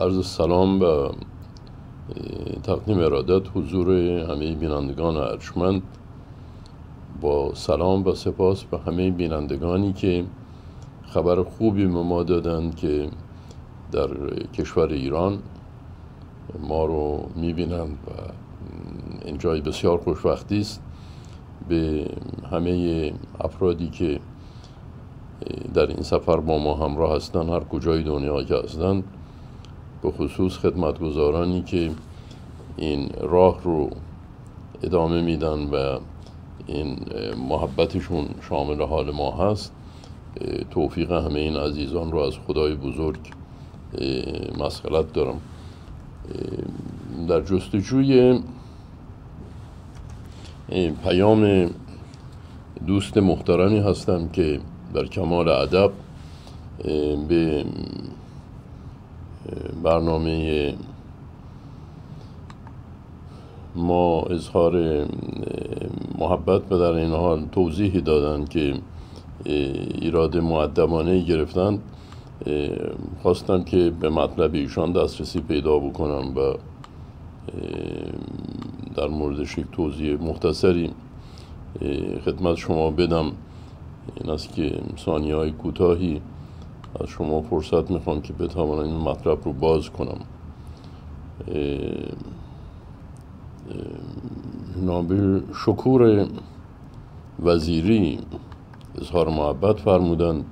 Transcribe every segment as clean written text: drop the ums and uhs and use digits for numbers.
عرض سلام و تقدیم ارادت حضور همه بینندگان ارجمند. با سلام و سپاس به همه بینندگانی که خبر خوبی به ما دادند که در کشور ایران ما رو میبینند و این جای بسیار خوشبختی است. به همه افرادی که در این سفر با ما همراه هستند، هر کجای دنیا که هستند، به خصوص خدمتگزارانی که این راه رو ادامه میدن و این محبتشون شامل حال ما هست، توفیق همه این عزیزان رو از خدای بزرگ مسئلت دارم. در جستجوی پیام دوست محترمی هستم که در کمال ادب به برنامه ما اظهار محبت و در این حال توضیحی دادن که ایراد مؤدبانه گرفتند. خواستم که به مطلب ایشان دسترسی پیدا بکنم و در موردش یک توضیح مختصری خدمت شما بدم. این است که ثانیه‌های کوتاهی از شما فرصت میخوام که بتوانم این مطلب رو باز کنم. جناب شکور وزیری اظهار محبت فرمودند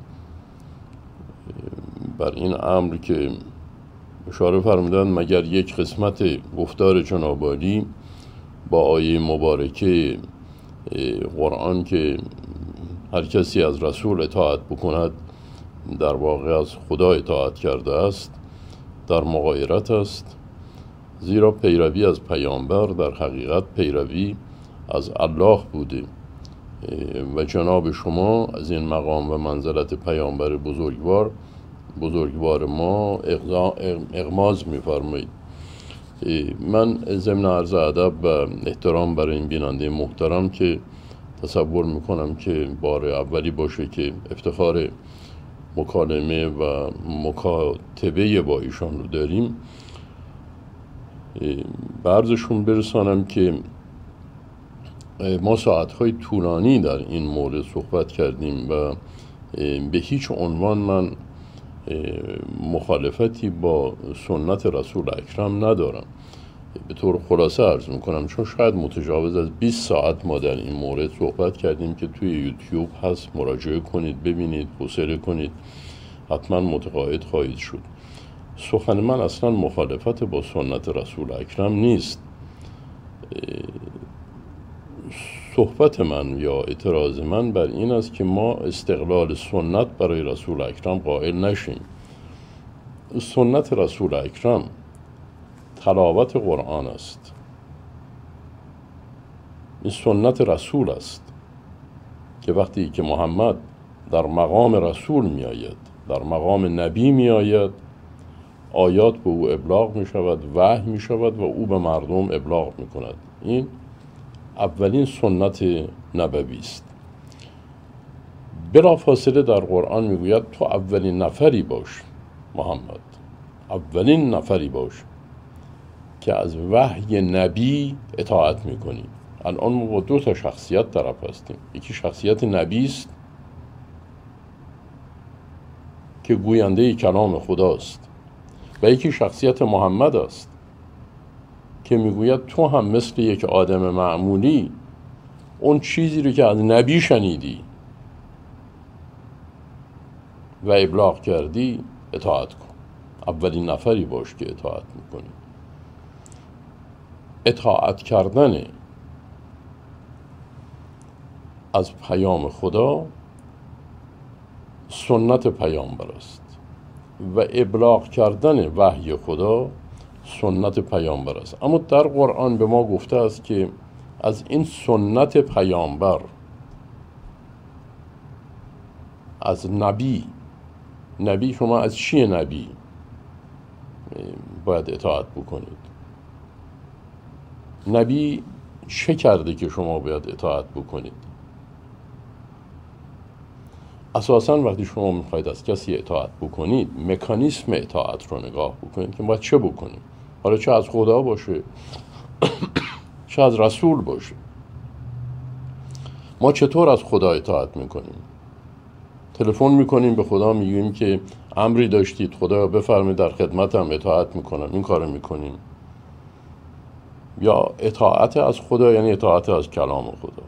بر این امر که اشاره فرمودند مگر یک قسمت گفتار جناب عالی با آیه مبارکه قرآن که هر کسی از رسول اطاعت بکند در واقع از خدا اطاعت کرده است در مغایرت است، زیرا پیروی از پیامبر در حقیقت پیروی از الله بوده و جناب شما از این مقام و منزلت پیامبر بزرگوار ما اغماز می‌فرمایید. من ضمن عرض ادب و احترام برای این بیننده محترم که تصور میکنم که بار اولی باشه که افتخار مکالمه و مکاتبه با ایشان رو داریم، به عرضشون برسانم که ما ساعتهای طولانی در این مورد صحبت کردیم و به هیچ عنوان من مخالفتی با سنت رسول اکرم ندارم. به طور خلاصه عرض میکنم چون شاید متجاوز از 20 ساعت ما در این مورد صحبت کردیم که توی یوتیوب هست، مراجعه کنید، ببینید، حوصله کنید، حتما متقاعد خواهید شد. سخن من اصلا مخالفت با سنت رسول اکرم نیست. صحبت من یا اعتراض من بر این است که ما استقلال سنت برای رسول اکرم قائل نشیم. سنت رسول اکرم تلاوت قرآن است. این سنت رسول است که وقتی که محمد در مقام رسول می آید، در مقام نبی می آید، آیات به او ابلاغ می شود، وحی می شود و او به مردم ابلاغ می کند. این اولین سنت نبوی است. بلافاصله در قرآن می گوید تو اولین نفری باش محمد، اولین نفری باش که از وحی نبی اطاعت میکنی. الان ما با دو تا شخصیت طرف هستیم. یکی شخصیت نبی است که گوینده کلام خداست و یکی شخصیت محمد است که میگوید تو هم مثل یک آدم معمولی اون چیزی رو که از نبی شنیدی و ابلاغ کردی اطاعت کن. اولین نفری باش که اطاعت میکنی. اطاعت کردن از پیام خدا سنت پیامبر است و ابلاغ کردن وحی خدا سنت پیامبر است. اما در قرآن به ما گفته است که از این سنت پیامبر، از نبی شما از چیه نبی باید اطاعت بکنید؟ نبی چه کرده که شما باید اطاعت بکنید؟ اساساً وقتی شما میخواید از کسی اطاعت بکنید، مکانیسم اطاعت رو نگاه بکنید که باید چه بکنیم. حالا چه از خدا باشه چه از رسول باشه. ما چطور از خدا اطاعت میکنیم؟ تلفن میکنیم به خدا، میگیم که امری داشتید خدا بفرمایید در خدمتم، اطاعت میکنم، این کارو میکنیم. یا اطاعت از خدا یعنی اطاعت از کلام خدا.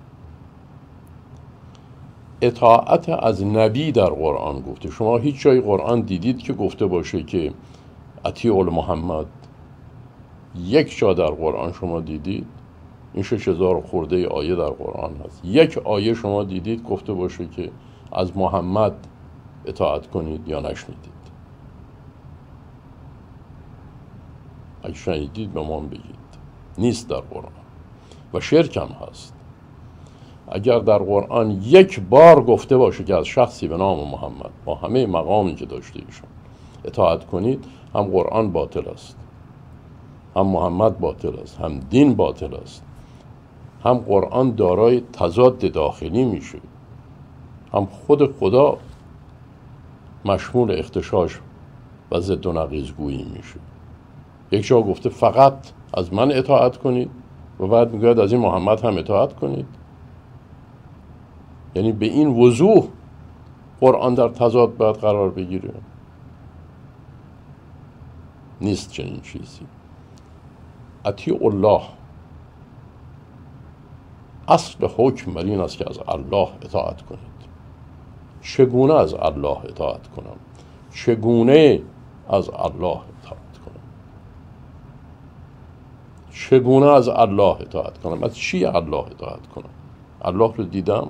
اطاعت از نبی در قرآن گفته. شما هیچ جای قرآن دیدید که گفته باشه که اطیعوا محمد؟ یک جا در قرآن شما دیدید؟ این 6000 خورده آیه در قرآن هست، یک آیه شما دیدید گفته باشه که از محمد اطاعت کنید یا نشنیدید؟ اگه شنیدید به ما بگید. نیست در قرآن و شرک هم هست. اگر در قرآن یک بار گفته باشه که از شخصی به نام محمد با همه مقامی که داشته ایشون اطاعت کنید، هم قرآن باطل است، هم محمد باطل است، هم دین باطل است، هم قرآن دارای تضاد داخلی میشه، هم خود خدا مشمول اغتشاش و ضد و نقیض گویی میشه. یک جا گفته فقط از من اطاعت کنید و بعد میگوید از این محمد هم اطاعت کنید. یعنی به این وضوح قرآن در تضاد باید قرار بگیره. نیست چنین چیزی. اطیعوا الله، اصل حکم بر این است که از الله اطاعت کنید. چگونه از الله اطاعت کنم؟ چگونه از الله اطاعت کنم؟ چگونه از الله اطاعت کنم؟ از چی الله اطاعت کنم؟ الله رو دیدم،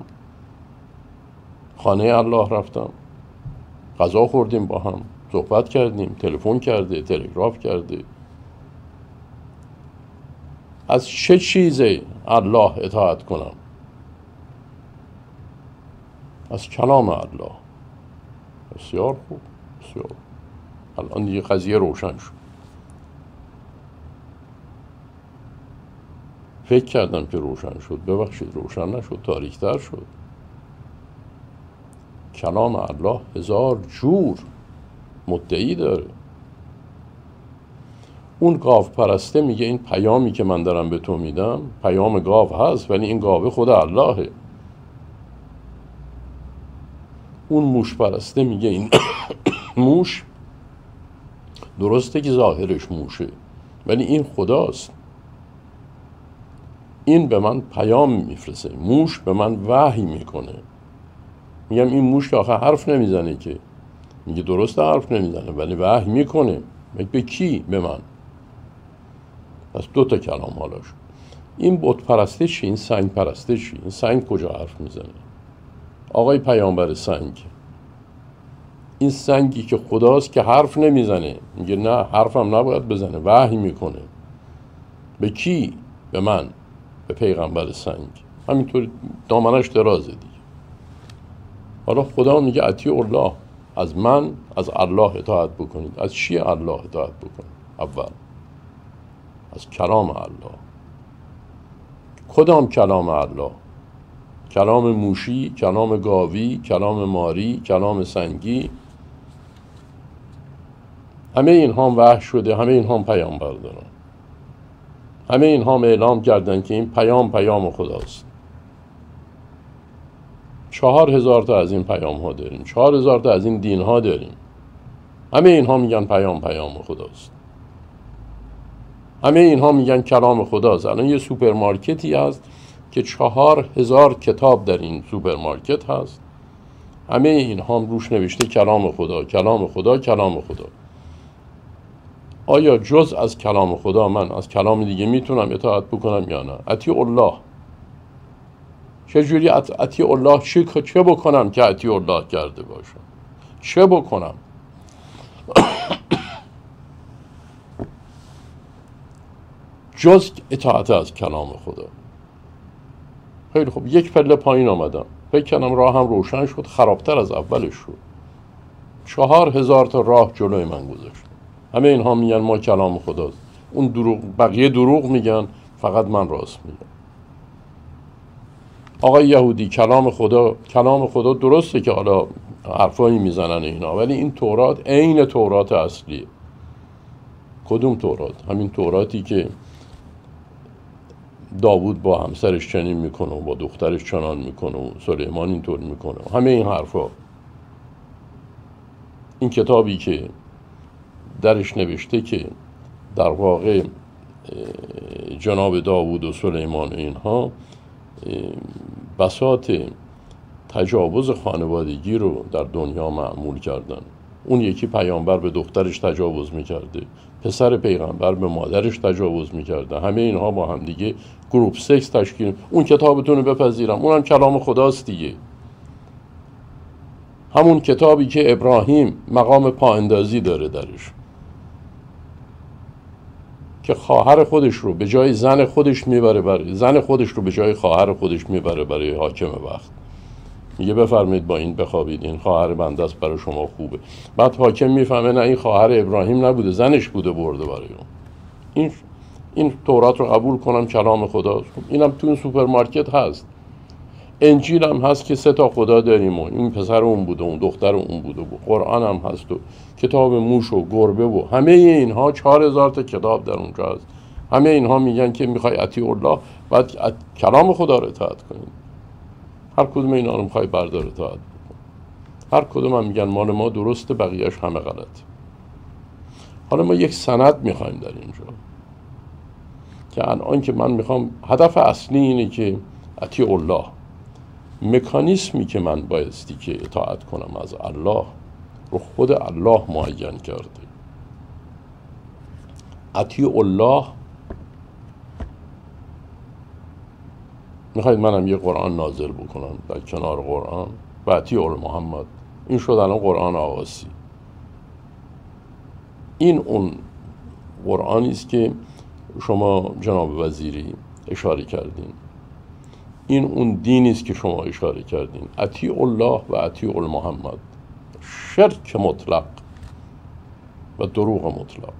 خانه الله رفتم، غذا خوردیم با هم، صحبت کردیم، تلفن کرده، تلگراف کرده. از چه چیزی الله اطاعت کنم؟ از کلام الله. بسیار خوب، بسیار. الان دیگه قضیه روشن شد. فکر کردم که روشن شد، ببخشید روشن نشد، تاریک‌تر شد. کلام الله 1000 جور مدعی داره. اون گاو پرسته میگه این پیامی که من دارم به تو میدم پیام گاو هست، ولی این گاوه خود اللهه. اون موش پرسته میگه این موش درسته که ظاهرش موشه ولی این خداست. این به من پیام میفرسته، موش به من وحی میکنه. میگم این موش که آخه حرف نمیزنه که. میگه درسته حرف نمیزنه ولی وحی میکنه. میگه به کی؟ به من. پس 2 تا کلام حالا شد. این بت پرسته چی؟ این سنگ پرسته چی؟ این سنگ کجا حرف میزنه؟ آقای پیامبر سنگ، این سنگی که خداست که حرف نمیزنه. میگه نه حرفم نباید بزنه، وحی میکنه. به کی؟ به من، به پیغمبر سنگ. همینطور دامنش درازه دیگه. حالا خدا میگه اطیعوا الله، از من، از الله اطاعت بکنید. از چی الله اطاعت بکنید؟ اول از کلام الله. کدام کلام الله؟ کلام موشی، کلام گاوی، کلام ماری، کلام سنگی؟ همه اینها وحی شده، همه اینها پیامبر دارن، همه اینها اعلام کردن که این پیام خداست. 4000 تا از این پیام ها داریم، 4000 تا از این دین ها داریم. همه اینها میگن پیام خداست. همه اینها میگن کلام خداست. الان یه سوپرمارکتی هست که 4000 کتاب در این سوپرمارکت هست. همه اینها روش نوشته کلام خدا، کلام خدا، کلام خدا. آیا جز از کلام خدا من از کلام دیگه میتونم اطاعت بکنم یا نه؟ اطیع الله. چجوری اطیع الله؟ چه بکنم که اطیع الله کرده باشم؟ چه بکنم؟ جز اطاعت از کلام خدا. خیلی خوب، یک پله پایین آمدم، فکر کردم راه هم روشن شد، خرابتر از اولش شد. 4000 تا راه جلوی من گذاشت. همه اینها میگن ما کلام خداست. اون دروغ، بقیه دروغ میگن، فقط من راست میگم. آقای یهودی، کلام خدا درسته که حالا حرفایی میزنن اینا، ولی این تورات عین تورات اصلیه. کدوم تورات؟ همین توراتی که داوود با همسرش چنین میکنه و با دخترش چنان میکنه و سلیمان اینطور میکنه، همه این حرفا. این کتابی که درش نوشته که در واقع جناب داوود و سلیمان اینها بساط تجاوز خانوادگی رو در دنیا معمول کردن. اون یکی پیامبر به دخترش تجاوز میکرده، پسر پیغمبر به مادرش تجاوز میکرده، همه اینها با هم دیگه گروپ سکس تشکیل. اون کتابتون رو بپذیرم، اونم کلام خداست دیگه. همون کتابی که ابراهیم مقام پا اندازی داره درش، که خواهر خودش رو به جای زن خودش میبره برای زن خودش رو به جای خواهر خودش میبره برای حاکم وقت. میگه بفرمایید با این بخوابید، این خواهر بنده است، برای شما خوبه. بعد حاکم میفهمه نه، این خواهر ابراهیم نبوده، زنش بوده برده برای اون. این تورات رو قبول کنم کلام خداست. اینم تو این سوپرمارکت هست. انجیل هم هست که 3 خدا داریم و این پسر اون بوده، اون دختر اون بوده، و قرآن هم هست و کتاب موش و گربه و همه اینها 4000 تا کتاب در اونجا هست. همه اینها میگن که میخوای اطیع الله، باید کلام خدا رو اطاعت کنید. هر کدوم اینا رو میخوای بردار اطاعت بکن. هر کدوم هم میگن مال ما درسته، بقیهش همه غلط. حالا ما یک سند میخوایم در اینجا که الان که من میخوام، هدف اصلی اینه که اطیع الله، مکانیسمی که من بایستی که اطاعت کنم از الله رو خود الله معین کرده. اطیع الله، میخواید منم یه قرآن نازل بکنم در کنار قرآن و اطیع محمد، این شد الان قرآن آواسی. این اون قرآنی است که شما جناب وزیری اشاره کردین، این اون دینی است که شما اشاره کردین. اطیع الله و اطیع محمد، شرک مطلق و دروغ مطلق.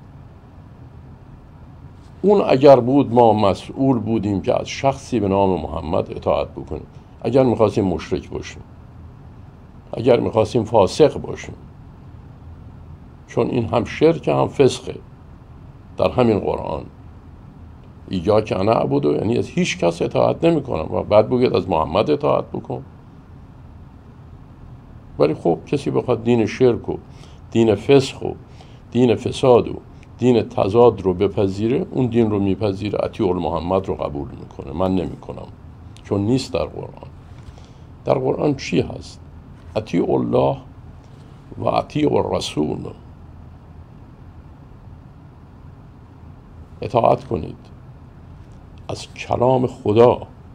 اون اگر بود ما مسئول بودیم که از شخصی به نام محمد اطاعت بکنیم. اگر میخواستیم مشرک باشیم، اگر میخواستیم فاسق باشیم، چون این هم شرک هم فسقه در همین قرآن. ایاک انا اعبدو، یعنی از هیچ کس اطاعت نمی کنم و بعد بگید از محمد اطاعت بکن. ولی خب کسی بخواد دین شرک و دین فسق و دین فساد و دین تضاد رو بپذیره، اون دین رو میپذیره، اطیع محمد رو قبول میکنه. من نمی کنم، چون نیست در قرآن. در قرآن چی هست؟ اطیع الله و اطیع الرسول، اطاعت کنید از کلام خدا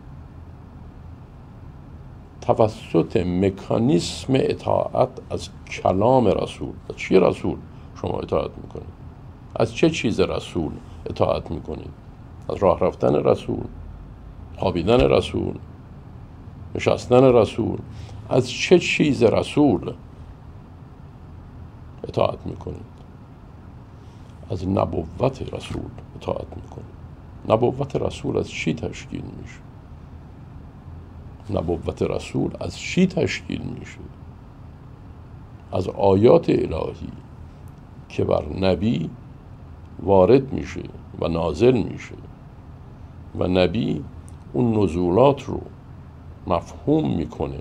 توسط مکانیسم اطاعت از کلام رسول. از چی رسول شما اطاعت میکنید؟ از چه چیز رسول اطاعت میکنید؟ از راه رفتن رسول، خوابیدن رسول، نشستن رسول؟ از چه چیز رسول اطاعت میکنید؟ از نبوت رسول اطاعت میکنید. نبوت رسول از چی تشکیل میشه؟ نبوت رسول از چی تشکیل میشه؟ از آیات الهی که بر نبی وارد میشه و نازل میشه و نبی اون نزولات رو مفهوم میکنه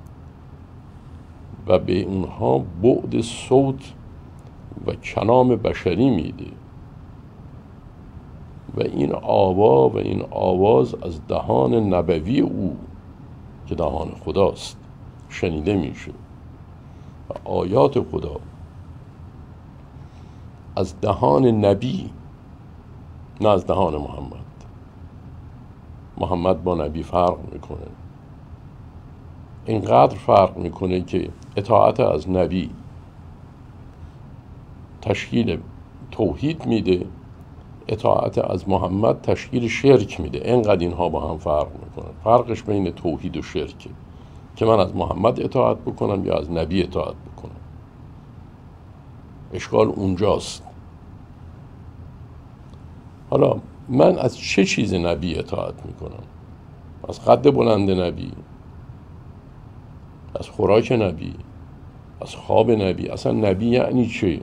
و به اونها بعد صوت و کلام بشری میده و این آوا و این آواز از دهان نبوی او که دهان خداست شنیده میشه و آیات خدا از دهان نبی، نه از دهان محمد. محمد با نبی فرق میکنه، اینقدر فرق میکنه که اطاعت از نبی تشکیل توحید میده، اطاعت از محمد تشکیل شرک میده. اینقدر اینها با هم فرق میکنه. فرقش بین توحید و شرکه که من از محمد اطاعت بکنم یا از نبی اطاعت بکنم. اشکال اونجاست. حالا من از چه چیز نبی اطاعت میکنم؟ از قد بلند نبی، از خوراک نبی، اصحاب نبی. اصلا نبی یعنی چی؟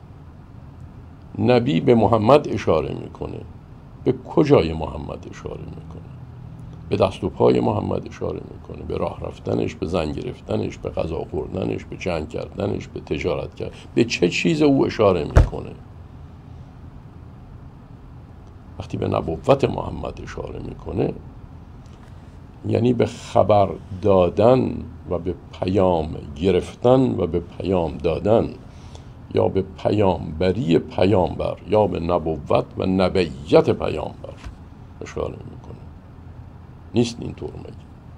نبی به محمد اشاره میکنه. به کجای محمد اشاره میکنه؟ به دست و پای محمد اشاره میکنه، به راه رفتنش، به زن گرفتنش، به غذا خوردنش، به جنگ کردنش، به تجارت کردن. به چه چیز او اشاره میکنه؟ وقتی به نبوت محمد اشاره میکنه یعنی به خبر دادن و به پیام گرفتن و به پیام دادن، یا به پیامبری پیامبر، یا به نبوت و نبیت پیامبر اشاره میکنه. نیست اینطور میگه.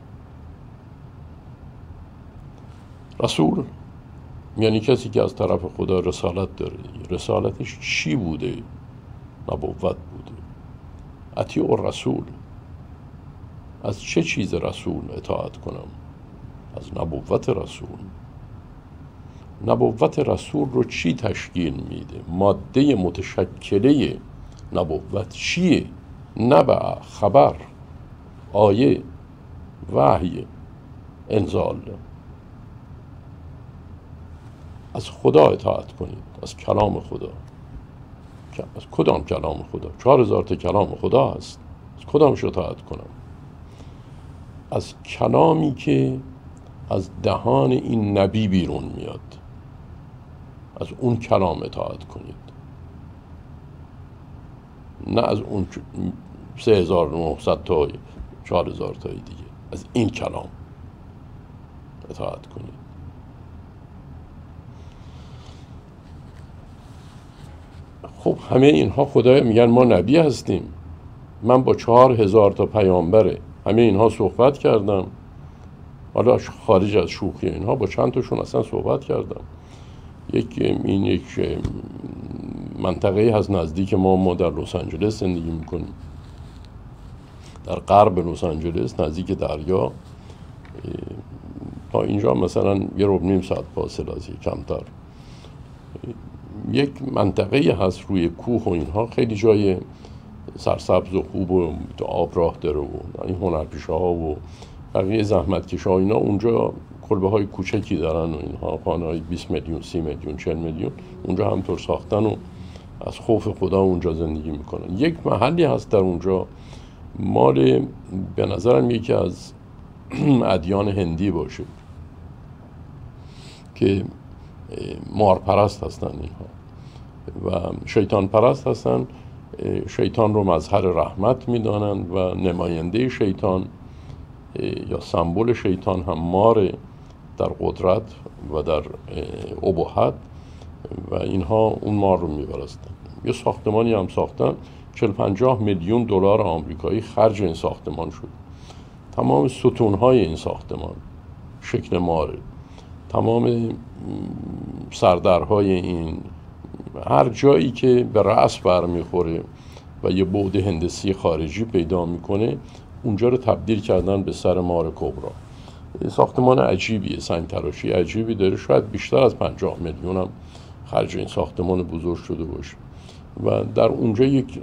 رسول یعنی کسی که از طرف خدا رسالت داره. رسالتش چی بوده؟ نبوت بوده. اطیع الرسول. از چه چیز رسول اطاعت کنم؟ از نبوت رسول. نبوت رسول رو چی تشکیل میده؟ ماده متشکله نبوت چیه؟ نبع، خبر، آیه، وحی، انزال. از خدا اطاعت کنید، از کلام خدا. از کدام کلام خدا؟ 4000 تا کلام خدا هست. از کدامش اطاعت کنم؟ از کلامی که از دهان این نبی بیرون میاد، از اون کلام اطاعت کنید، نه از اون 3900 تا 4000 تای دیگه. از این کلام اطاعت کنید. خب همه اینها خدایا میگن ما نبی هستیم. من با 4000 تا پیامبره همه اینها صحبت کردم. حالا خارج از شوخی اینها با چند تاشون اصلا صحبت کردم. یک منطقه هست نزدیک ما در لس آنجلس زندگی میکنیم، در غرب لس آنجلس نزدیک دریا. تا اینجا مثلا 1.5 ساعت فاصله است، کمتر. یک منطقه هست روی کوه و اینها، خیلی جای سرسبز و خوب و آب راه داره و این هنرپیشه ها و بقیه زحمتکش ها اینا اونجا کلبه های کوچکی دارن و اینها، خانه های 20 میلیون 30 میلیون 40 میلیون اونجا همطور ساختن و از خوف خدا اونجا زندگی میکنن. یک محلی هست در اونجا مال به نظرم یکی از ادیان هندی باشه که مارپرست هستن اینها و شیطان پرست هستن. شیطان رو مظهر رحمت میدانند و نماینده شیطان یا سمبل شیطان هم ماره در قدرت و در اباحت و اینها اون مار رو میپرستن. یه ساختمانی هم ساختن 40-50 میلیون دلار آمریکایی خرج این ساختمان شد. تمام ستونهای این ساختمان شکل ماره، تمام سردرهای این، هر جایی که به رأس برمیخوره و یه بعد هندسی خارجی پیدا میکنه اونجا رو تبدیل کردن به سر مار کبرا. ساختمان عجیبیه، سنگ تراشی عجیبی داره. شاید بیشتر از 50 میلیون هم خرج این ساختمان بزرگ شده باشه و در اونجا یک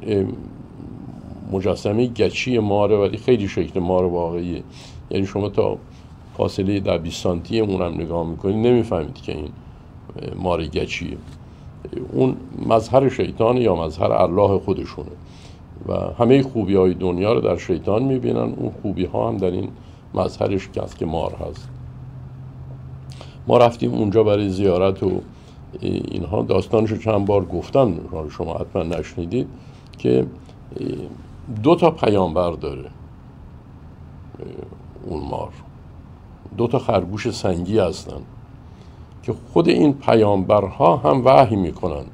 مجسمه گچی ماره ولی خیلی شکل مار واقعیه. یعنی شما تا فاصله 10-20 سانتی اونم نگاه میکنید نمیفهمید که این مار گچیه. اون مظهر شیطان یا مظهر الله خودشونه و همه خوبی های دنیا رو در شیطان میبینن. اون خوبی ها هم در این مظهرش که مار هست. ما رفتیم اونجا برای زیارت و اینها، داستانشو چند بار گفتم، شما حتما نشنیدید، که 2 تا پیامبر داره اون مار. 2 تا خرگوش سنگی هستن که خود این پیامبرها هم وحی میکنند.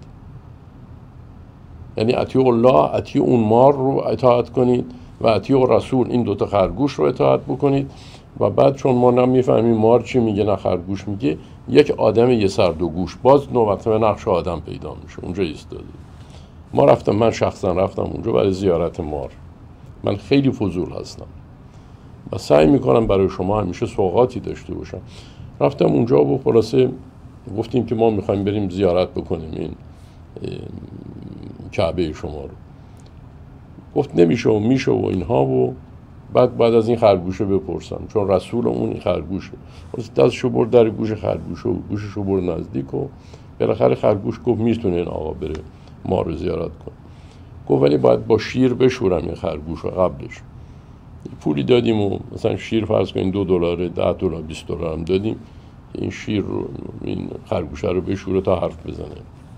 یعنی اطیع الله، اطیع اون مار رو اطاعت کنید و اطیع رسول، این 2 تا خرگوش رو اطاعت بکنید. و بعد چون ما نمیفهمیم مار چی میگه نه خرگوش میگه، یک آدم یه سر 2 گوش، باز نوبت به نقش آدم پیدا میشه اونجا ایستاده. ما رفتم، من شخصا رفتم اونجا برای زیارت مار. من خیلی فضول هستم و سعی میکنم برای شما همیشه سوغاتی داشته باشم. رفتم اونجا و خلاصه گفتیم که ما میخوایم بریم زیارت بکنیم این کعبه شما رو. گفت نمیشه و میشه و اینها و بعد از این خرگوشه بپرسم، چون رسول اون این خرگوشه. دستشو برد در گوش خرگوش و گوششو برد نزدیک و بالاخره خرگوش گفت میتونه این آقا بره ما رو زیارت کنه. گفت ولی باید با شیر بشورم این خرگوش رو قبلش. پولی دادیم و مثلا شیر فرض کنیم $2، $10، $20 هم دادیم این شیر رو، این خرگوشه رو بشوره تا حرف بزنه.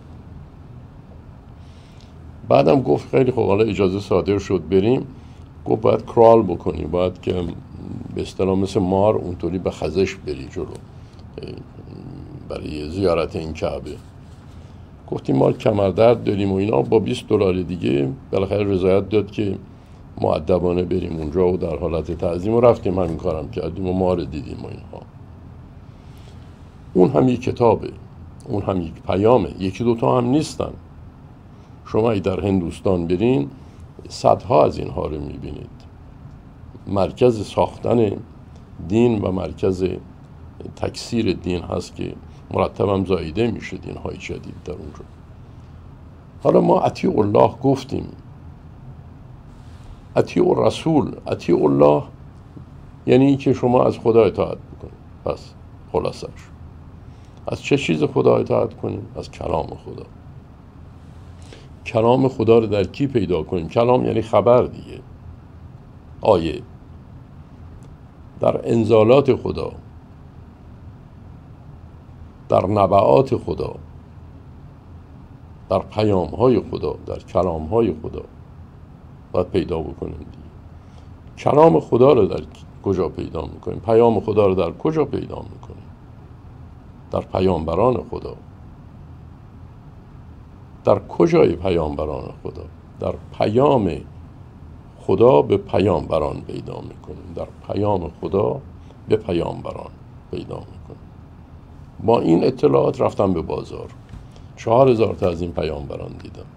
بعدم گفت خیلی خوب، حالا اجازه صادر شد بریم. گفت باید کرال بکنی، باید که به اصطلاح مثل مار اونطوری به خزش بری جلو برای زیارت این کعبه. گفتیم ما کمردرد داریم و اینا. با $20 دیگه بالاخره رضایت داد که مؤدبانه بریم اونجا و در حالت تعظیم و رفتیم همین کارم کردیم و مار دیدیم و اینها. اون هم یک کتابه، اون هم یک پیامه، یکی دوتا هم نیستن. شما ای در هندوستان برین صدها از اینها رو میبینید. مرکز ساختن دین و مرکز تکثیر دین هست که مرتب هم زاییده میشه دینهای جدید در اونجا. حالا ما اطیع الله گفتیم، اطیع الرسول، اطیع الله یعنی این که شما از خدا اطاعت بکنید. پس خلاصش از چه چیز خدا اطاعت کنیم؟ از کلام خدا. کلام خدا رو در کی پیدا کنیم؟ کلام یعنی خبر دیگه، آیه. در انزالات خدا، در نبعات خدا، در پیام‌های خدا، در کلام‌های خدا باید پیدا بکنیم دیگه. کلام خدا رو در کجا پیدا میکنیم؟ پیام خدا رو در کجا پیدا میکنیم؟ در پیامبران خدا. در کجای پیامبران خدا؟ در پیام خدا به پیامبران پیدا میکنیم، در پیام خدا به پیامبران پیدا میکنیم. با این اطلاعات رفتم به بازار، 4000 تا از این پیامبران دیدم.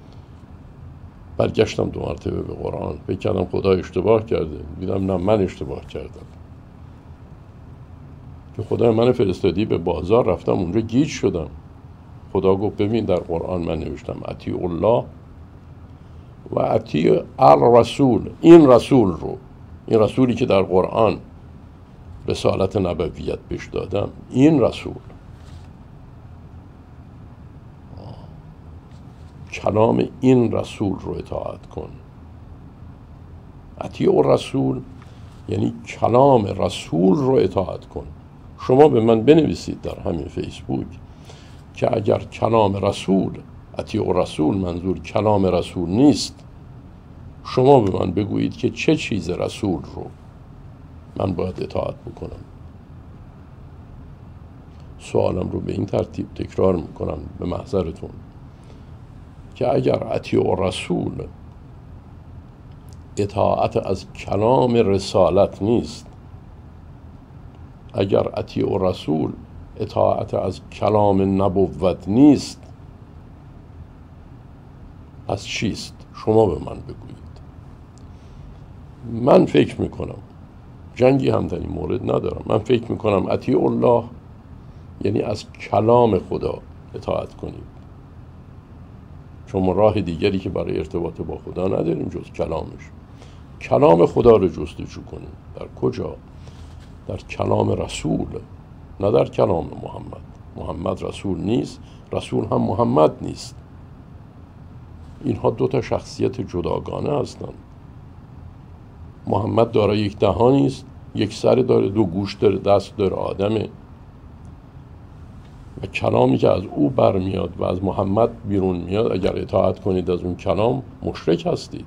برگشتم 2 مرتبه به قرآن، فکر کردم خدا اشتباه کرده، دیدم نه، من اشتباه کردم که خدا من فرستادی به بازار. رفتم اونجا گیج شدم. خدا گفت ببین در قرآن من نوشتم اطیع الله و اطیع الرسول. این رسول رو، این رسولی که در قرآن رسالت نبویت بهش دادم، این رسول، کلام این رسول رو اطاعت کن. اطیع الرسول یعنی کلام رسول رو اطاعت کن. شما به من بنویسید در همین فیسبوک که اگر کلام رسول، اطیع الرسول منظور کلام رسول نیست، شما به من بگویید که چه چیز رسول رو من باید اطاعت بکنم. سوالم رو به این ترتیب تکرار میکنم به محضرتون که اگر اطیع الرسول اطاعت از کلام رسالت نیست، اگر اطیع الرسول اطاعت از کلام نبوت نیست، پس چیست؟ شما به من بگویید. من فکر میکنم، جنگی هم در این مورد ندارم، من فکر میکنم اطیع الله یعنی از کلام خدا اطاعت کنید، چون ما راه دیگری که برای ارتباط با خدا نداریم جز کلامش. کلام خدا رو جستجو کنیم. در کجا؟ در کلام رسول، نه در کلام محمد. محمد رسول نیست، رسول هم محمد نیست. اینها 2 شخصیت جداگانه هستند. محمد داره یک دهانی است، یک سر داره، 2 گوش داره، دست داره، آدمه. و کلامی که از او برمیاد و از محمد بیرون میاد، اگر اطاعت کنید از اون کلام، مشرک هستید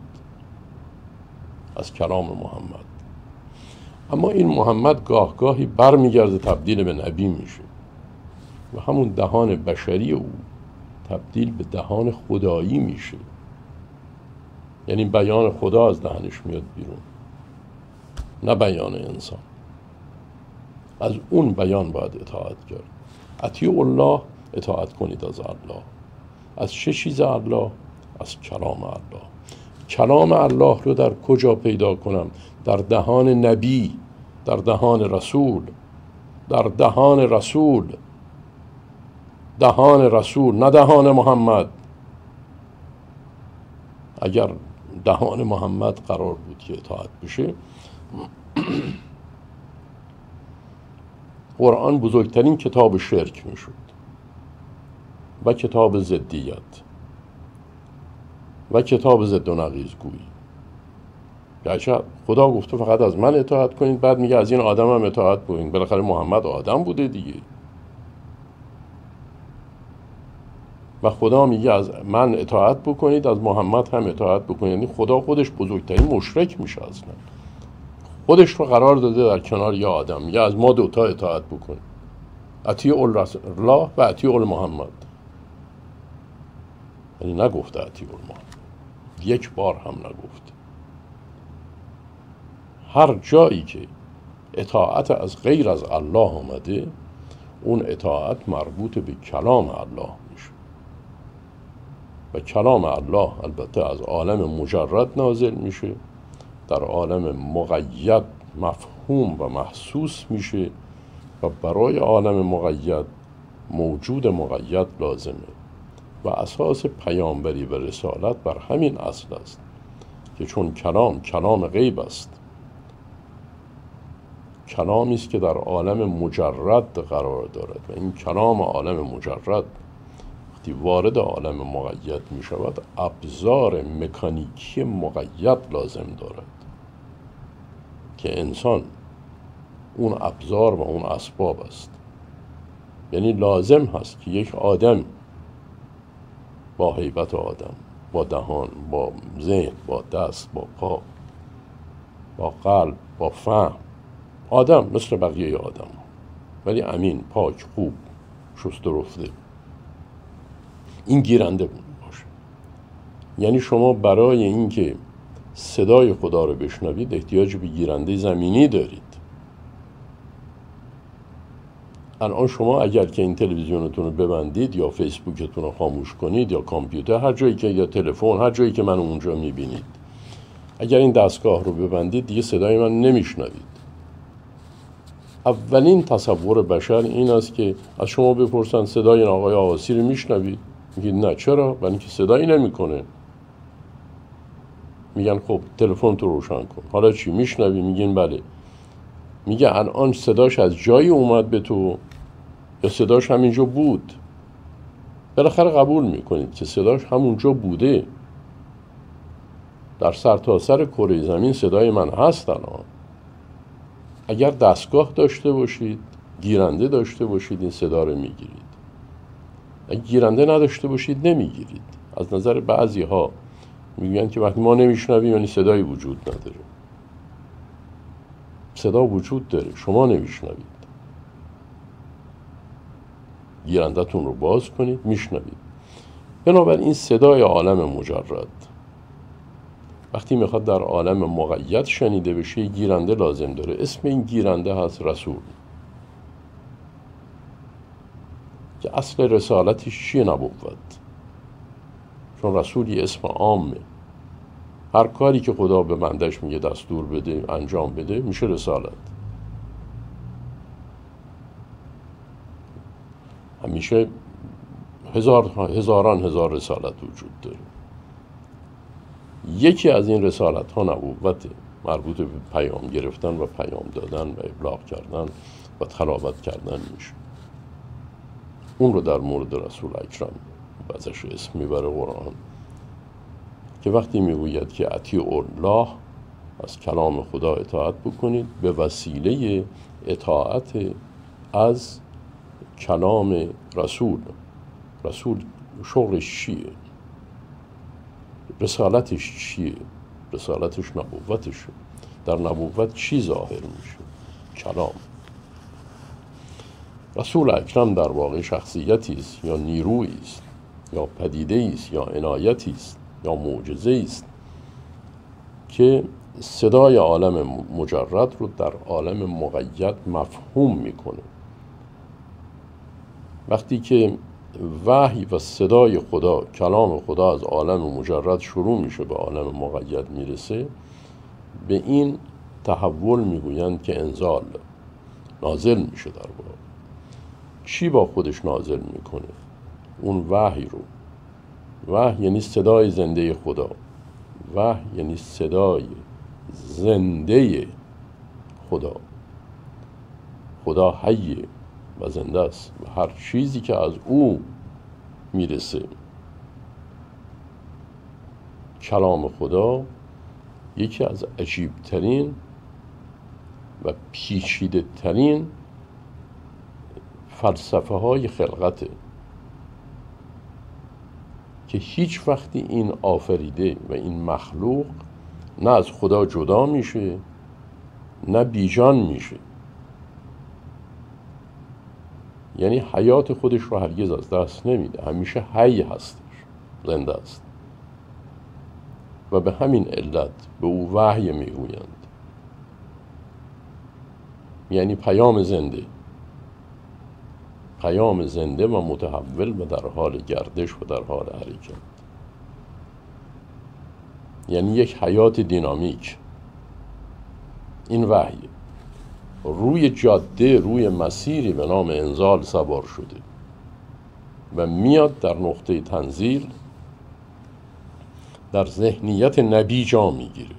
از کلام محمد. اما این محمد گاه گاهی برمیگرده تبدیل به نبی میشه و همون دهان بشری او تبدیل به دهان خدایی میشه، یعنی بیان خدا از دهنش میاد بیرون، نه بیان انسان. از اون بیان باید اطاعت کرد. اطیع الله، اطاعت کنید از الله. از چه چیز الله؟ از کلام الله. کلام الله رو در کجا پیدا کنم؟ در دهان نبی، در دهان رسول، در دهان رسول، دهان رسول، نه دهان محمد. اگر دهان محمد قرار بود که اطاعت بشه، قرآن بزرگترین کتاب شرک میشد و کتاب ضدیت و کتاب ضد و نقیض گویی. گرچه خدا گفته فقط از من اطاعت کنید، بعد میگه از این آدم هم اطاعت کنید. بالاخره محمد آدم بوده دیگه، و خدا میگه از من اطاعت بکنید، از محمد هم اطاعت بکنید. یعنی خدا خودش بزرگترین مشرک میشه اصلا. خودش رو قرار داده در کنار یه آدم، میگه از ما دوتا اطاعت بکنید، اطیع الله و اطیع محمد. یعنی نگفته اطیع محمد، یک بار هم نگفته. هر جایی که اطاعت از غیر از الله آمده، اون اطاعت مربوط به کلام الله میشه، و کلام الله البته از عالم مجرد نازل میشه، در عالم مقید مفهوم و محسوس میشه، و برای عالم مقید موجود مقید لازمه، و اساس پیامبری و رسالت بر همین اصل است که چون کلام غیب است، کلامی است که در عالم مجرد قرار دارد، و این کلام عالم مجرد وقتی وارد عالم مقید می شود، ابزار مکانیکی مقید لازم دارد که انسان اون ابزار و اون اسباب است. یعنی لازم هست که یک آدم با هیبت آدم، با دهان، با ذهن، با دست، با پا، با قلب، با فهم، آدم مثل بقیه آدم، ولی امین، پاک، خوب، شسته رفته، این گیرنده باشه. یعنی شما برای اینکه صدای خدا رو بشنوید احتیاج به گیرنده زمینی دارید. الان شما اگر که این تلویزیونتون رو ببندید یا فیسبوکتون رو خاموش کنید یا کامپیوتر، هر جایی که، یا تلفن، هر جایی که من اونجا میبینید، اگر این دستگاه رو ببندید دیگه صدای من نمیشنوید. اولین تصور بشر این است که از شما بپرسن صدای این آقای آقاسی رو میشنوید؟ میگید نه. چرا؟ برای اینکه صدایی نمیکنه. میگن خب تلفن تو روشن کن. حالا چی میشنوی؟ میگین بله. میگه الان صداش از جایی اومد به تو یا صداش همینجا بود؟ بالاخره قبول میکنید که صداش همونجا بوده. در سرتاسر کره زمین صدای من هست الان. اگر دستگاه داشته باشید، گیرنده داشته باشید، این صدا رو میگیرید. اگر گیرنده نداشته باشید نمیگیرید. از نظر بعضی ها میگن که وقتی ما نمیشنویم یعنی صدایی وجود نداره. صدا وجود داره، شما نمیشنوید. گیرنده‌تون رو باز کنید، میشنوید. بنابراین این صدای عالم مجرد وقتی میخواد در عالم مقید شنیده بشه، یه گیرنده لازم داره. اسم این گیرنده هست رسول. که اصل رسالتش چیه؟ نبوت. چون رسول یه اسم عامه. هر کاری که خدا به بندش میگه دستور بده، انجام بده، میشه رسالت. همیشه هزاران هزار رسالت وجود داره. یکی از این رسالت ها نبوت، مربوط به پیام گرفتن و پیام دادن و ابلاغ کردن و تلاوت کردن میشه. اون رو در مورد رسول اکرم ازش اسم میبره قرآن که وقتی میگوید که اطیع الله، از کلام خدا اطاعت بکنید به وسیله اطاعت از کلام رسول. رسول شغلش چیه؟ رسالتش چیه؟ رسالتش نبوتشه. در نبوت چی ظاهر میشه؟ کلام. رسول اکرم در واقع شخصیتی است یا نیرویی است یا پدیده است یا عنایتی است یا معجزه است که صدای عالم مجرد رو در عالم مقید مفهوم میکنه. وقتی که وحی و صدای خدا، کلام خدا از عالم مجرد شروع میشه به عالم مقید میرسه، به این تحول میگویند که انزال، نازل میشه. در واقع چی با خودش نازل میکنه؟ اون وحی رو. وحی یعنی صدای زنده خدا. وحی یعنی صدای زنده خدا. خدا حیه و زنده است و هر چیزی که از او میرسه، کلام خدا یکی از عجیبترین و پیچیده ترین فلسفه های خلقته که هیچ وقتی این آفریده و این مخلوق نه از خدا جدا میشه نه بیجان میشه. یعنی حیات خودش رو هرگز از دست نمیده، همیشه حی هستش، زنده است و به همین علت به او وحی میگویند، یعنی پیام زنده، پیام زنده و متحول و در حال گردش و در حال حرکت، یعنی یک حیات دینامیک. این وحی روی جاده، روی مسیری به نام انزال سوار شده و میاد در نقطه تنزیل در ذهنیت نبی جا میگیره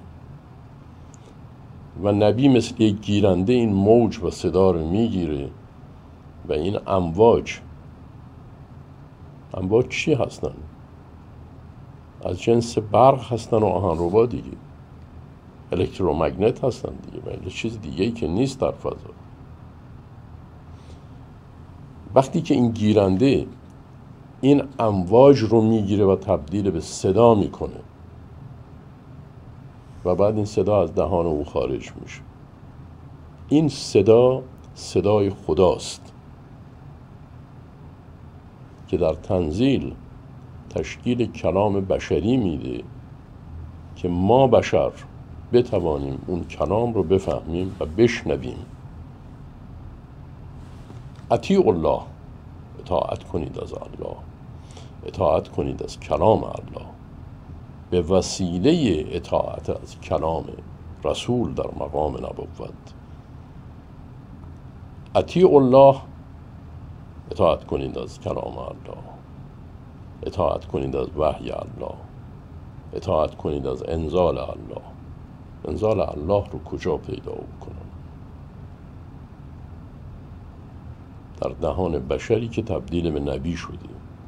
و نبی مثل یک گیرنده این موج و صدا رو میگیره و این امواج چی هستن؟ از جنس برق هستن و آهنربا دیگه، الکترومگنت هستن دیگه، ولی چیز دیگه ای که نیست در فضا. وقتی که این گیرنده این امواج رو میگیره و تبدیل به صدا میکنه و بعد این صدا از دهان او خارج میشه، این صدا صدای خداست که در تنزیل تشکیل کلام بشری میده که ما بشر بتوانیم اون کلام رو بفهمیم و بشنویم. اطیعوا الله، اطاعت کنید از الله، اطاعت کنید از کلام الله به وسیله اطاعت از کلام رسول در مقام نبوت. اطیعوا الله، اطاعت کنید از کلام الله، اطاعت کنید از وحی الله، اطاعت کنید از انزال الله. انزال الله رو کجا پیدا کنم؟ در دهان بشری که تبدیل به نبی شده.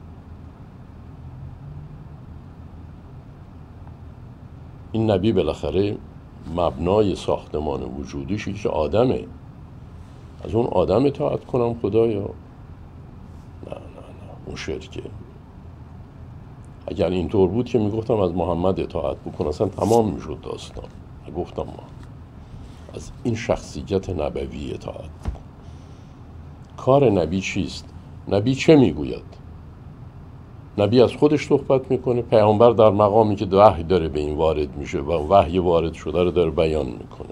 این نبی بالاخره مبنای ساختمان وجودیشی که آدمه. از اون آدم اطاعت کنم خدایا؟ نه اون شرکه. اگر اینطور بود که میگفتم از محمد اطاعت بکن، اصلا تمام میشد داستان. گفتم ما از این شخصیت نبوی اطاعت بکن. کار نبی چیست؟ نبی چه میگوید؟ نبی از خودش صحبت میکنه. پیامبر در مقامی که وحی داره به این وارد میشه و وحی وارد شده رو داره بیان میکنه،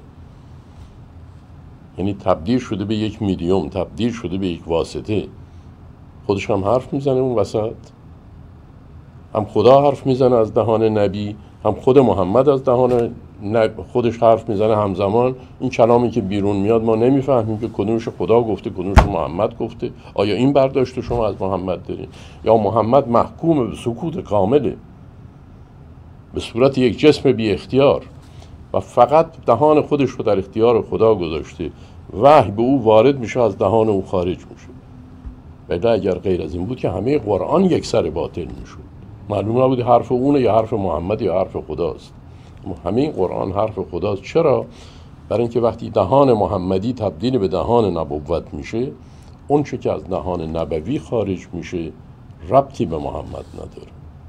یعنی تبدیل شده به یک میدیوم، تبدیل شده به یک واسطه. خودش هم حرف میزنه اون وسط، هم خدا حرف میزنه از دهان نبی، هم خود محمد از دهان خودش حرف میزنه همزمان. این کلامی که بیرون میاد ما نمیفهمیم که کدومش خدا گفته کدومش محمد گفته. آیا این برداشت شما از محمد دارید یا محمد محکوم به سکوت کامله به صورت یک جسم بی اختیار و فقط دهان خودش رو در اختیار خدا گذاشته، وحی به او وارد میشه از دهان او خارج میشه. ولی اگر غیر از این بود که همه قرآن یک سر باطل میشد، معلوم نبود حرف اونه یا حرف محمد یا حرف خداست. همه قرآن حرف خداست. چرا؟ برای اینکه وقتی دهان محمدی تبدیل به دهان نبوت میشه، اون چه که از دهان نبوی خارج میشه ربطی به محمد نداره،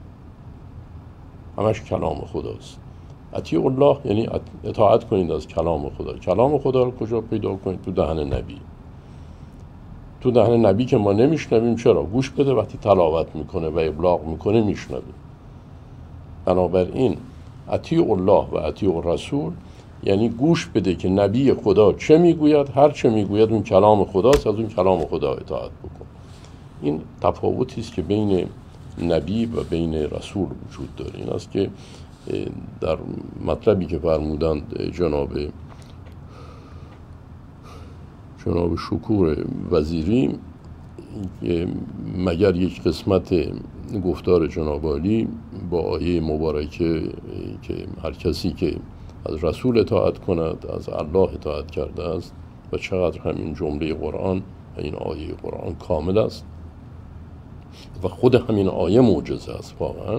همش کلام خداست. اطیعوا الله یعنی اطاعت کنید از کلام خدا. کلام خدا رو کجا پیدا کنید؟ تو دهن نبی. تو دهن نبی که ما نمیشنویم. چرا؟ گوش بده، وقتی تلاوت میکنه و ابلاغ میکنه میشنویم. بنابراین اطیعوا الله و اطیعوا الرسول یعنی گوش بده که نبی خدا چه میگوید، هر چه میگوید اون کلام خداست، از اون کلام خدا اطاعت بکن. این تفاوتی است که بین نبی و بین رسول وجود داره. این است که در مطلبی که فرمودند جناب شکور وزیری، مگر یک قسمت گفتار جناب عالی با آیه مبارکه که هر کسی که از رسول اطاعت کند، از الله اطاعت کرده است و چقدر همین جمله قرآن و این آیه قرآن کامل است و خود همین آیه معجزه است. واقعا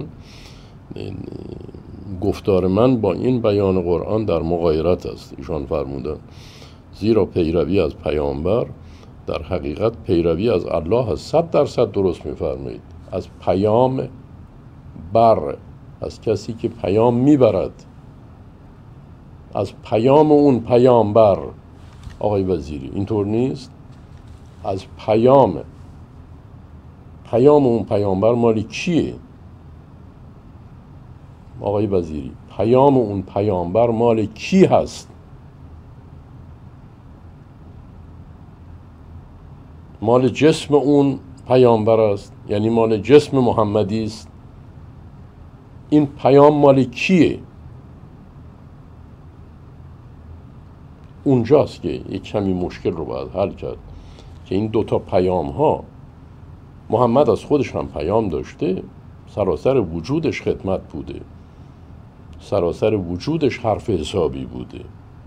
گفتار من با این بیان قرآن در مغایرت است. ایشان فرمودن زیرا پیروی از پیامبر در حقیقت پیروی از الله است. 100% درست می‌فرمایید. از پیام بر، از کسی که پیام میبرد، از پیام اون پیامبر. آقای وزیری اینطور نیست؟ از پیام اون پیامبر مال کیه؟ آقای وزیری پیام اون پیامبر مال کی هست؟ مال جسم اون پیامبر است، یعنی مال جسم محمدی است. این پیام مال کیه؟ اونجاست که یک کمی مشکل رو باید حل کرد که این دوتا پیام ها، محمد از خودش هم پیام داشته، سراسر وجودش خدمت بوده، سراسر وجودش حرف حسابی بوده،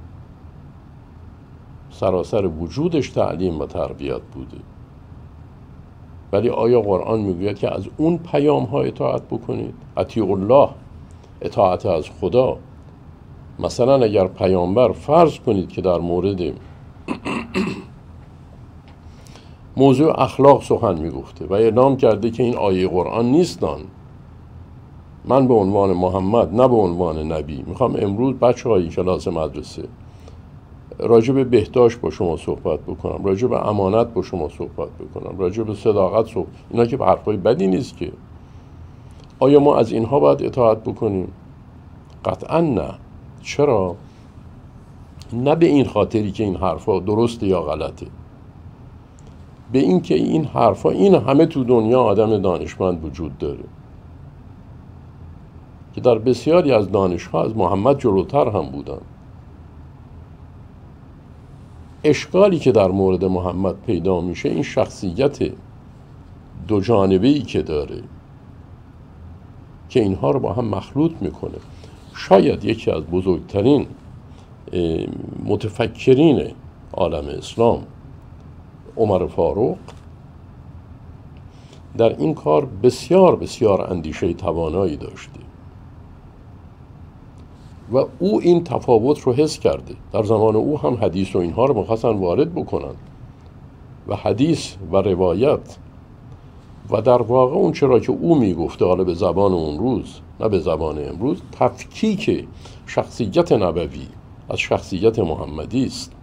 سراسر وجودش تعلیم و تربیت بوده. ولی آیا قرآن میگوید که از اون پیام ها اطاعت بکنید؟ اطیعوا الله، اطاعت از خدا. مثلا اگر پیامبر فرض کنید که در مورد موضوع اخلاق سخن میگفته و اعلام کرده که این آیه قرآن نیستن، من به عنوان محمد نه به عنوان نبی میخوام امروز بچه‌های کلاس مدرسه راجع به بهداشت با شما صحبت بکنم، راجع به امانت با شما صحبت بکنم، راجع به صداقت صحبت. اینا که حرفای بدی نیست که. آیا ما از اینها باید اطاعت بکنیم؟ قطعا نه. چرا؟ نه به این خاطری که این حرفا درسته یا غلطه، به این که این حرفا این همه تو دنیا آدم دانشمند وجود داره که در بسیاری از دانش‌ها از محمد جلوتر هم بودن. اشکالی که در مورد محمد پیدا میشه این شخصیت دو جانبه‌ای که داره که اینها رو با هم مخلوط میکنه. شاید یکی از بزرگترین متفکرین عالم اسلام عمر فاروق در این کار بسیار بسیار اندیشه توانایی داشته و او این تفاوت رو حس کرده. در زمان او هم حدیث و اینها رو می‌خواستن وارد بکنن و حدیث و روایت و در واقع اون چرا که او میگفته، حالا به زبان اون روز نه به زبان امروز، تفکیک شخصیت نبوی از شخصیت محمدی است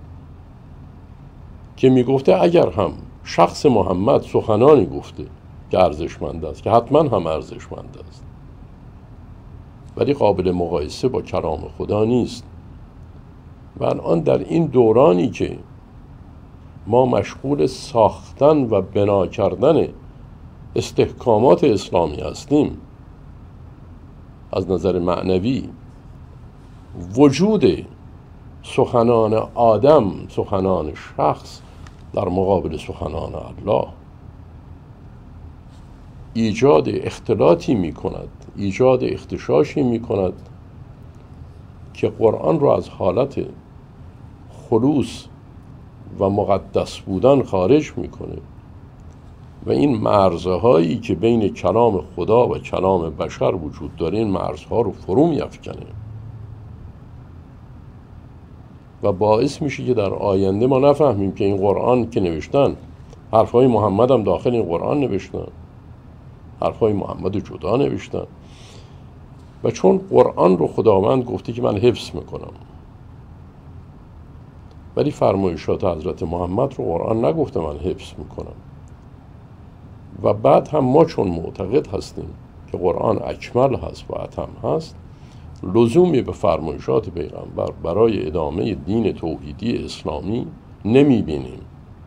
که میگفته اگر هم شخص محمد سخنانی گفته که ارزشمند است، که حتما هم ارزشمند است، ولی قابل مقایسه با کلام خدا نیست. و الان در این دورانی که ما مشغول ساختن و بنا کردن استحکامات اسلامی هستیم، از نظر معنوی وجود سخنان آدم، سخنان شخص در مقابل سخنان الله ایجاد اختلاطی می کند، ایجاد اختشاشی می کند که قرآن را از حالت خلوص و مقدس بودن خارج می کنه و این مرزهایی که بین کلام خدا و کلام بشر وجود داره این مرزها رو فرو می افکنه و باعث میشه که در آینده ما نفهمیم که این قرآن که نوشتن، حرفهای محمد هم داخل این قرآن نوشتن، حرفهای محمد جدا نوشتن. و چون قرآن رو خداوند گفته که من حفظ میکنم، ولی فرمایشات حضرت محمد رو قرآن نگفته من حفظ میکنم. و بعد هم ما چون معتقد هستیم که قرآن اکمل هست و اتم هست، لزومی به فرمایشات پیغمبر برای ادامه دین توحیدی اسلامی نمیبینیم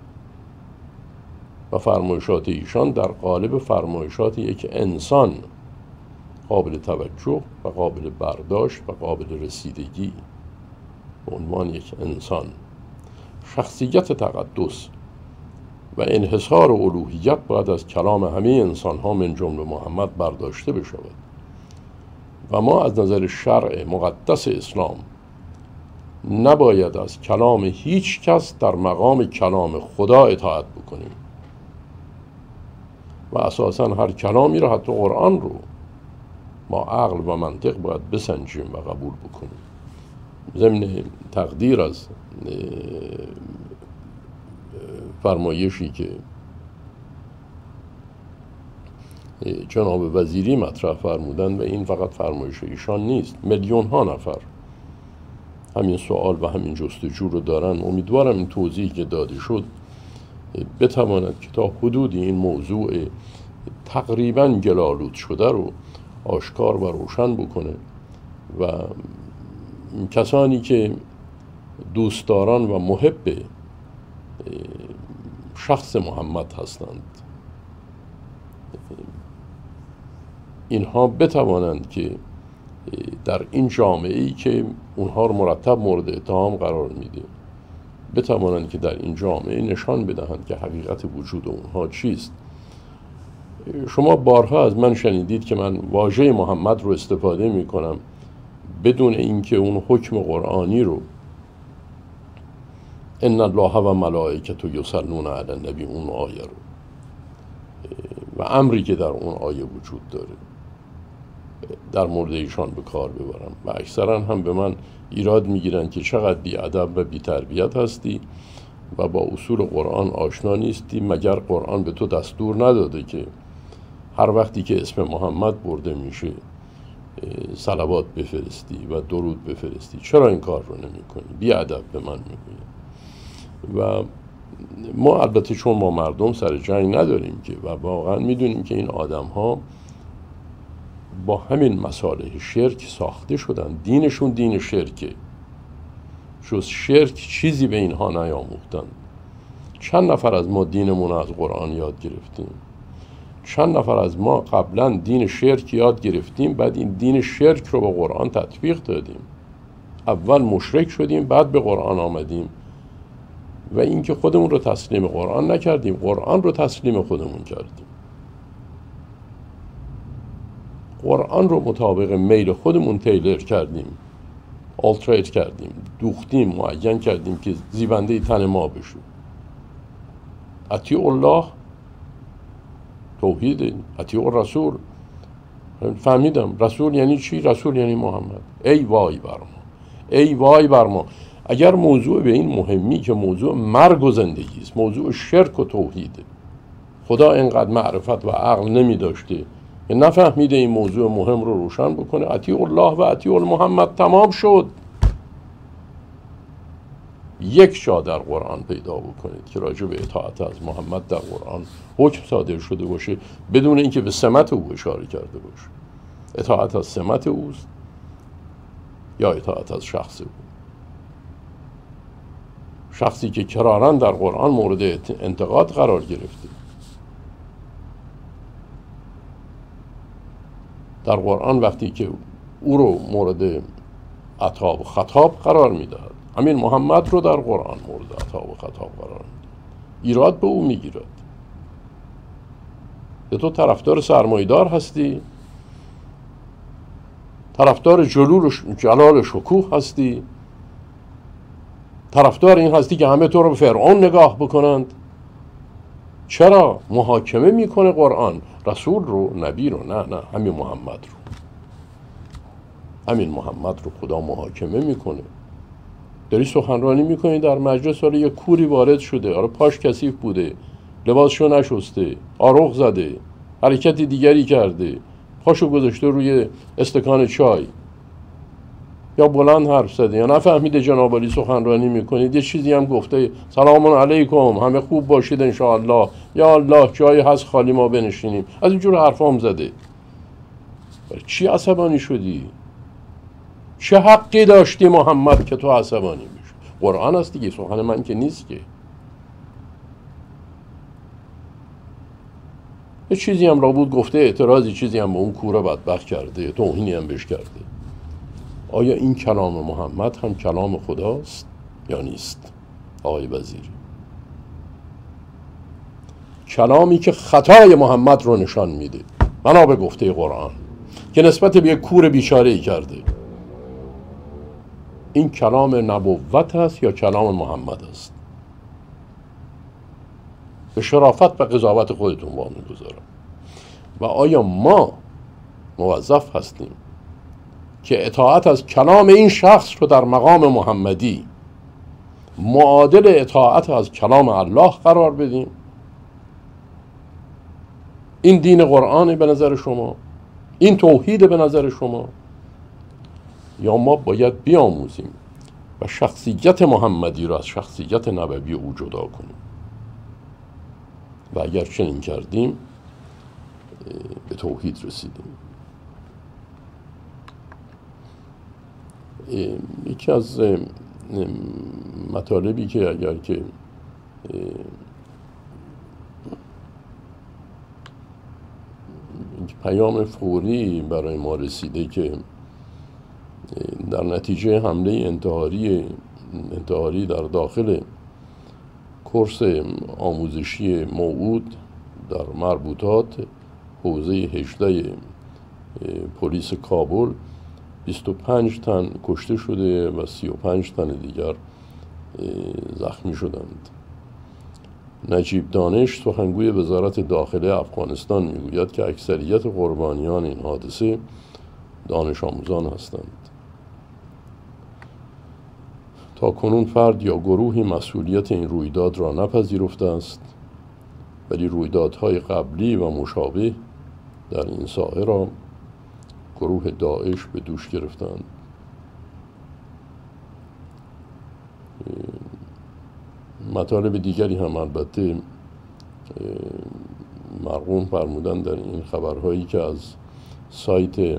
و فرمایشات ایشان در قالب فرمایشات یک انسان قابل توجه و قابل برداشت و قابل رسیدگی به عنوان یک انسان. شخصیت تقدس و انحصار الوهیت باید از کلام همه انسان ها من جمله محمد برداشته بشود و ما از نظر شرع مقدس اسلام نباید از کلام هیچ کس در مقام کلام خدا اطاعت بکنیم و اساساً هر کلامی رو، حتی قرآن رو، با عقل و منطق باید بسنجیم و قبول بکنیم. ضمن تقدیر از فرمایشی که جناب وزیری مطرح فرمودن، و این فقط فرمایش ایشان نیست، میلیون ها نفر همین سوال و همین جستجو رو دارن. امیدوارم این توضیحی که داده شد بتواند که تا حدودی این موضوع تقریباً گل‌آلود شده رو آشکار و روشن بکنه و کسانی که دوستداران و محب شخص محمد هستند اینها بتوانند که در این جامعه‌ای که اونها رو مرتب مورد اتهام قرار میده، بتوانند که در این جامعه نشان بدهند که حقیقت وجود اونها چیست. شما بارها از من شنیدید که من واژه محمد رو استفاده میکنم بدون اینکه اون حکم قرآنی رو، ان الله و ملائکته یصلون علی النبی، اون آیه رو و امری که در اون آیه وجود داره در مورد ایشان به کار ببرم و اکثرا هم به من ایراد میگیرن که چقدر بی‌ادب و بی‌تربیت هستی و با اصول قرآن آشنا نیستی، مگر قرآن به تو دستور نداده که هر وقتی که اسم محمد برده میشه صلوات بفرستی و درود بفرستی؟ چرا این کار رو نمی کنی؟ بی‌ادب به من میگوید. و ما البته چون ما مردم سر جنگ نداریم که، و واقعا میدونیم که این آدم ها با همین مصالح شرک ساخته شدن، دینشون دین شرکه، جز شرک چیزی به اینها نیاموختن. چند نفر از ما دینمون از قرآن یاد گرفتیم؟ چند نفر از ما قبلا دین شرک یاد گرفتیم، بعد این دین شرک رو به قرآن تطبیق دادیم؟ اول مشرک شدیم، بعد به قرآن آمدیم. و اینکه خودمون رو تسلیم قرآن نکردیم، قرآن رو تسلیم خودمون کردیم. قرآن رو مطابق میل خودمون تیلر کردیم، آلتریت کردیم، دوختیم، معین کردیم که زیبنده تن ما بشه. اطیع الله توحید، اطیع الرسول. فهمیدم رسول یعنی چی؟ رسول یعنی محمد. ای وای بر ما، ای وای بر ما اگر موضوع به این مهمی که موضوع مرگ و زندگی است، موضوع شرک و توحیده، خدا اینقدر معرفت و عقل نمی داشته که نفهمیده این موضوع مهم رو روشن بکنه؟ اطیع الله و اطیع محمد، تمام شد. یک جا در قرآن پیدا بکنید که راجع به اطاعت از محمد در قرآن حکم صادر شده باشه بدون اینکه به سمت او اشاره کرده باشه. اطاعت از سمت اوست یا اطاعت از شخص او؟ شخصی که کراراً در قرآن مورد انتقاد قرار گرفته، در قرآن وقتی که او رو مورد عتاب و خطاب قرار میدهد، همین محمد رو در قرآن مورد عتاب و خطاب قرار میدهد، ایراد به او میگیرد. به تو طرفدار سرمایه‌دار هستی؟ طرفدار جلال شکوه هستی؟ طرفدار این هستی که همه تو رو به فرعون نگاه بکنند؟ چرا؟ محاکمه میکنه قرآن رسول رو، نبی رو، نه همین محمد رو. همین محمد رو خدا محاکمه میکنه. داری سخنرانی میکنی در مجلس، حالا یه کوری وارد شده، آره پاش کثیف بوده، لباسشو نشسته، آروغ زده، حرکتی دیگری کرده، پاشو گذاشته روی استکان چای، یا بلند حرف زده، یا نفهمیده جناب عالی سخنرانی میکنید، یه چیزی هم گفته سلام علیکم همه خوب باشید انشاءالله، یا الله جایی هست خالی ما بنشینیم، از اینجور حرفام زده. چی عصبانی شدی؟ چه حقی داشتی محمد که تو عصبانی میشی؟ قرآن هست دیگه، سخن من که نیست که. یه چیزی هم را بود گفته، اعتراضی چیزی هم به اون کوره بدبخت کرده، توهینی هم بهش کرده. آیا این کلام محمد هم کلام خداست یا نیست؟ آقای وزیری، کلامی که خطای محمد رو نشان میده بنا به گفته قرآن، که نسبت به یک کور بیچاره‌ای کرده. این کلام نبوت است یا کلام محمد است؟ به شرافت و قضاوت خودتون وامی گذارم. و آیا ما موظف هستیم که اطاعت از کلام این شخص رو در مقام محمدی معادل اطاعت از کلام الله قرار بدیم؟ این دین قرآن به نظر شما؟ این توحید به نظر شما؟ یا ما باید بیاموزیم و شخصیت محمدی را از شخصیت نبوی او جدا کنیم؟ و اگر چنین کردیم به توحید رسیدیم. یکی از مطالبی که اگر که پیام فوری برای ما رسیده که در نتیجه حمله انتحاری در داخل کورس آموزشی موعود در مربوطات حوزه 18 پلیس کابل 25 تن کشته شده و 35 تن دیگر زخمی شدند. نجیب دانش سخنگوی وزارت داخله افغانستان میگوید که اکثریت قربانیان این حادثه دانش آموزان هستند. تا کنون فرد یا گروهی مسئولیت این رویداد را نپذیرفته است، ولی رویدادهای قبلی و مشابه در این ساحه را گروه داعش به دوش گرفتند. مطالب دیگری هم البته مرقوم فرمودن در این خبرهایی که از سایت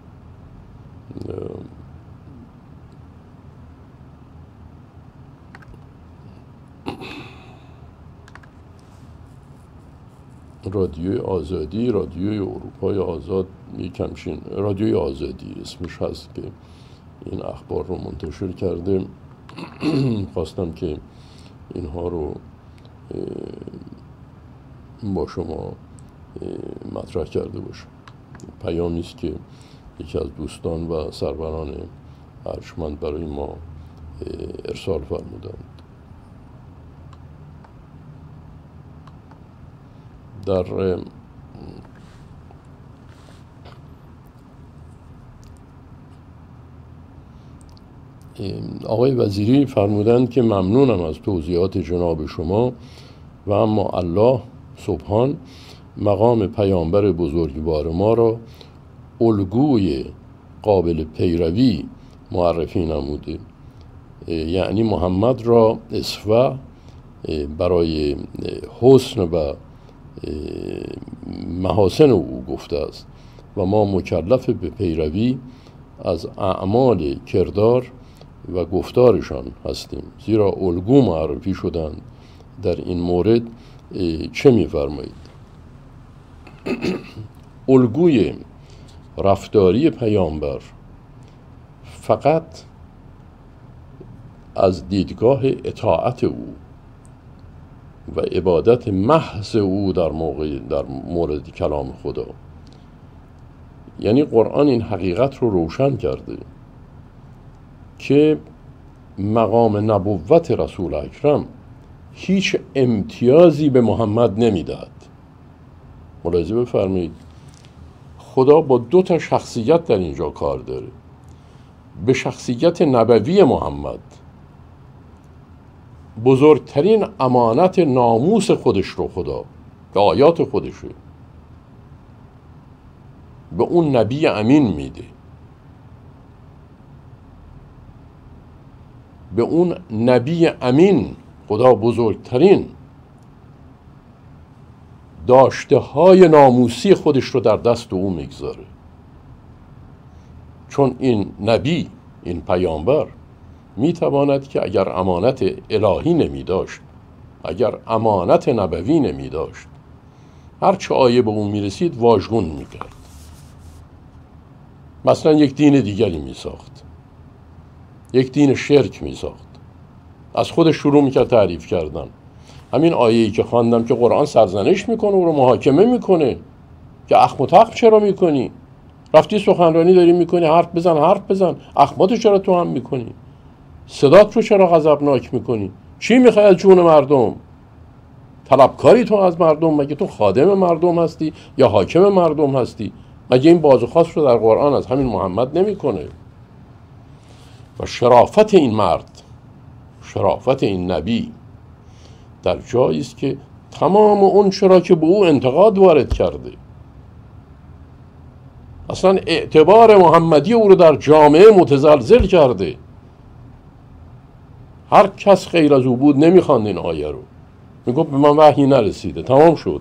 رادیوی آزادی، رادیوی اروپای آزاد، یک همچین رادیوی آزادی اسمش هست که این اخبار رو منتشر کرده. خواستم که اینها رو با شما مطرح کرده باشم. پیامی است که یکی از دوستان و سروران ارجمند برای ما ارسال فرمودند. در آقای وزیری فرمودند که ممنونم از توضیحات جناب شما و اما الله سبحان مقام پیامبر بزرگوار ما را الگوی قابل پیروی معرفی نموده، یعنی محمد را اسوه برای حسن و محاسن او گفته است و ما مکلف به پیروی از اعمال کردار و گفتارشان هستیم، زیرا الگو معرفی شدند. در این مورد چه می‌فرمایید؟ الگوی رفتاری پیامبر فقط از دیدگاه اطاعت او و عبادت محض او در مورد کلام خدا، یعنی قرآن این حقیقت رو روشن کرده که مقام نبوت رسول اکرم هیچ امتیازی به محمد نمیدهد. ملاحظه بفرمایید، خدا با دو تا شخصیت در اینجا کار داره. به شخصیت نبوی محمد، بزرگترین امانت ناموس خودش رو خدا به آیات خودشه به اون نبی امین میده، به اون نبی امین خدا بزرگترین داشته های ناموسی خودش رو در دست او میگذاره، چون این نبی، این پیامبر میتواند که اگر امانت الهی نمی داشت، اگر امانت نبوی نمی داشت، هر چه آیه به اون میرسید واژگون میکرد. مثلا یک دین دیگری میساخت، یک دین شرک میساخت، از خودش شروع میکرد تعریف کردن. همین آیه‌ای که خواندم که قرآن سرزنش میکنه، او رو محاکمه میکنه که اخم و تخم چرا میکنی؟ رفتی سخنرانی داری میکنی، حرف بزن، اخماتو چرا تو هم میکنی؟ صدات رو چرا غضبناک میکنی؟ چی میخوای از جون مردم؟ طلبکاری تو از مردم؟ مگه تو خادم مردم هستی یا حاکم مردم هستی؟ مگه این باز و خواست رو در قرآن از همین محمد نمیکنه؟ و شرافت این مرد، شرافت این نبی در جایی است که تمام اون چرا که به او انتقاد وارد کرده، اصلا اعتبار محمدی او رو در جامعه متزلزل کرده. هر کس غیر از او بود نمیخواند این آیه رو، میگفت به من وحی نرسیده، تمام شد.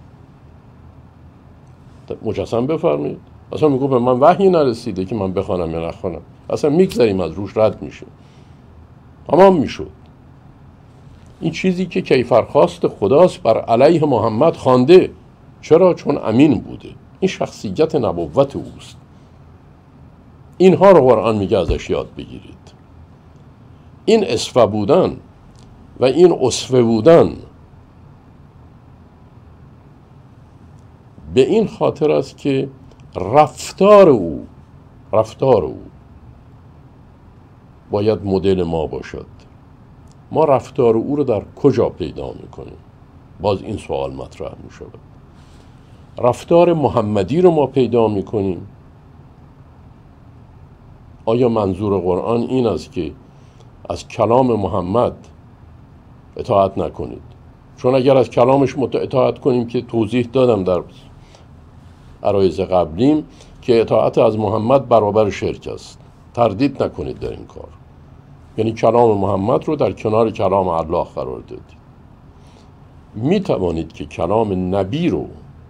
مجسم بفرمایید، اصلا میگفت به من وحی نرسیده که من بخوانم یا نخوانم، اصلا میگذاریم از روش، رد میشه، تمام میشد. این چیزی که کیفرخواست خداست بر علیه محمد خوانده. چرا؟ چون امین بوده. این شخصیت نبوت اوست. اینها رو قرآن میگه ازش یاد بگیرید. این اسوه بودن و این اسوه بودن به این خاطر است که رفتار او باید مدل ما باشد. ما رفتار او رو در کجا پیدا میکنیم؟ باز این سوال مطرح میشود. رفتار محمدی رو ما پیدا میکنیم. آیا منظور قرآن این است که از کلام محمد اطاعت نکنید؟ چون اگر از کلامش اطاعت کنیم، که توضیح دادم در عرایض قبلیم که اطاعت از محمد برابر شرک است، تردید نکنید در این کار. یعنی کلام محمد رو در کنار کلام الله قرار دادید. می توانید که کلام نبی رو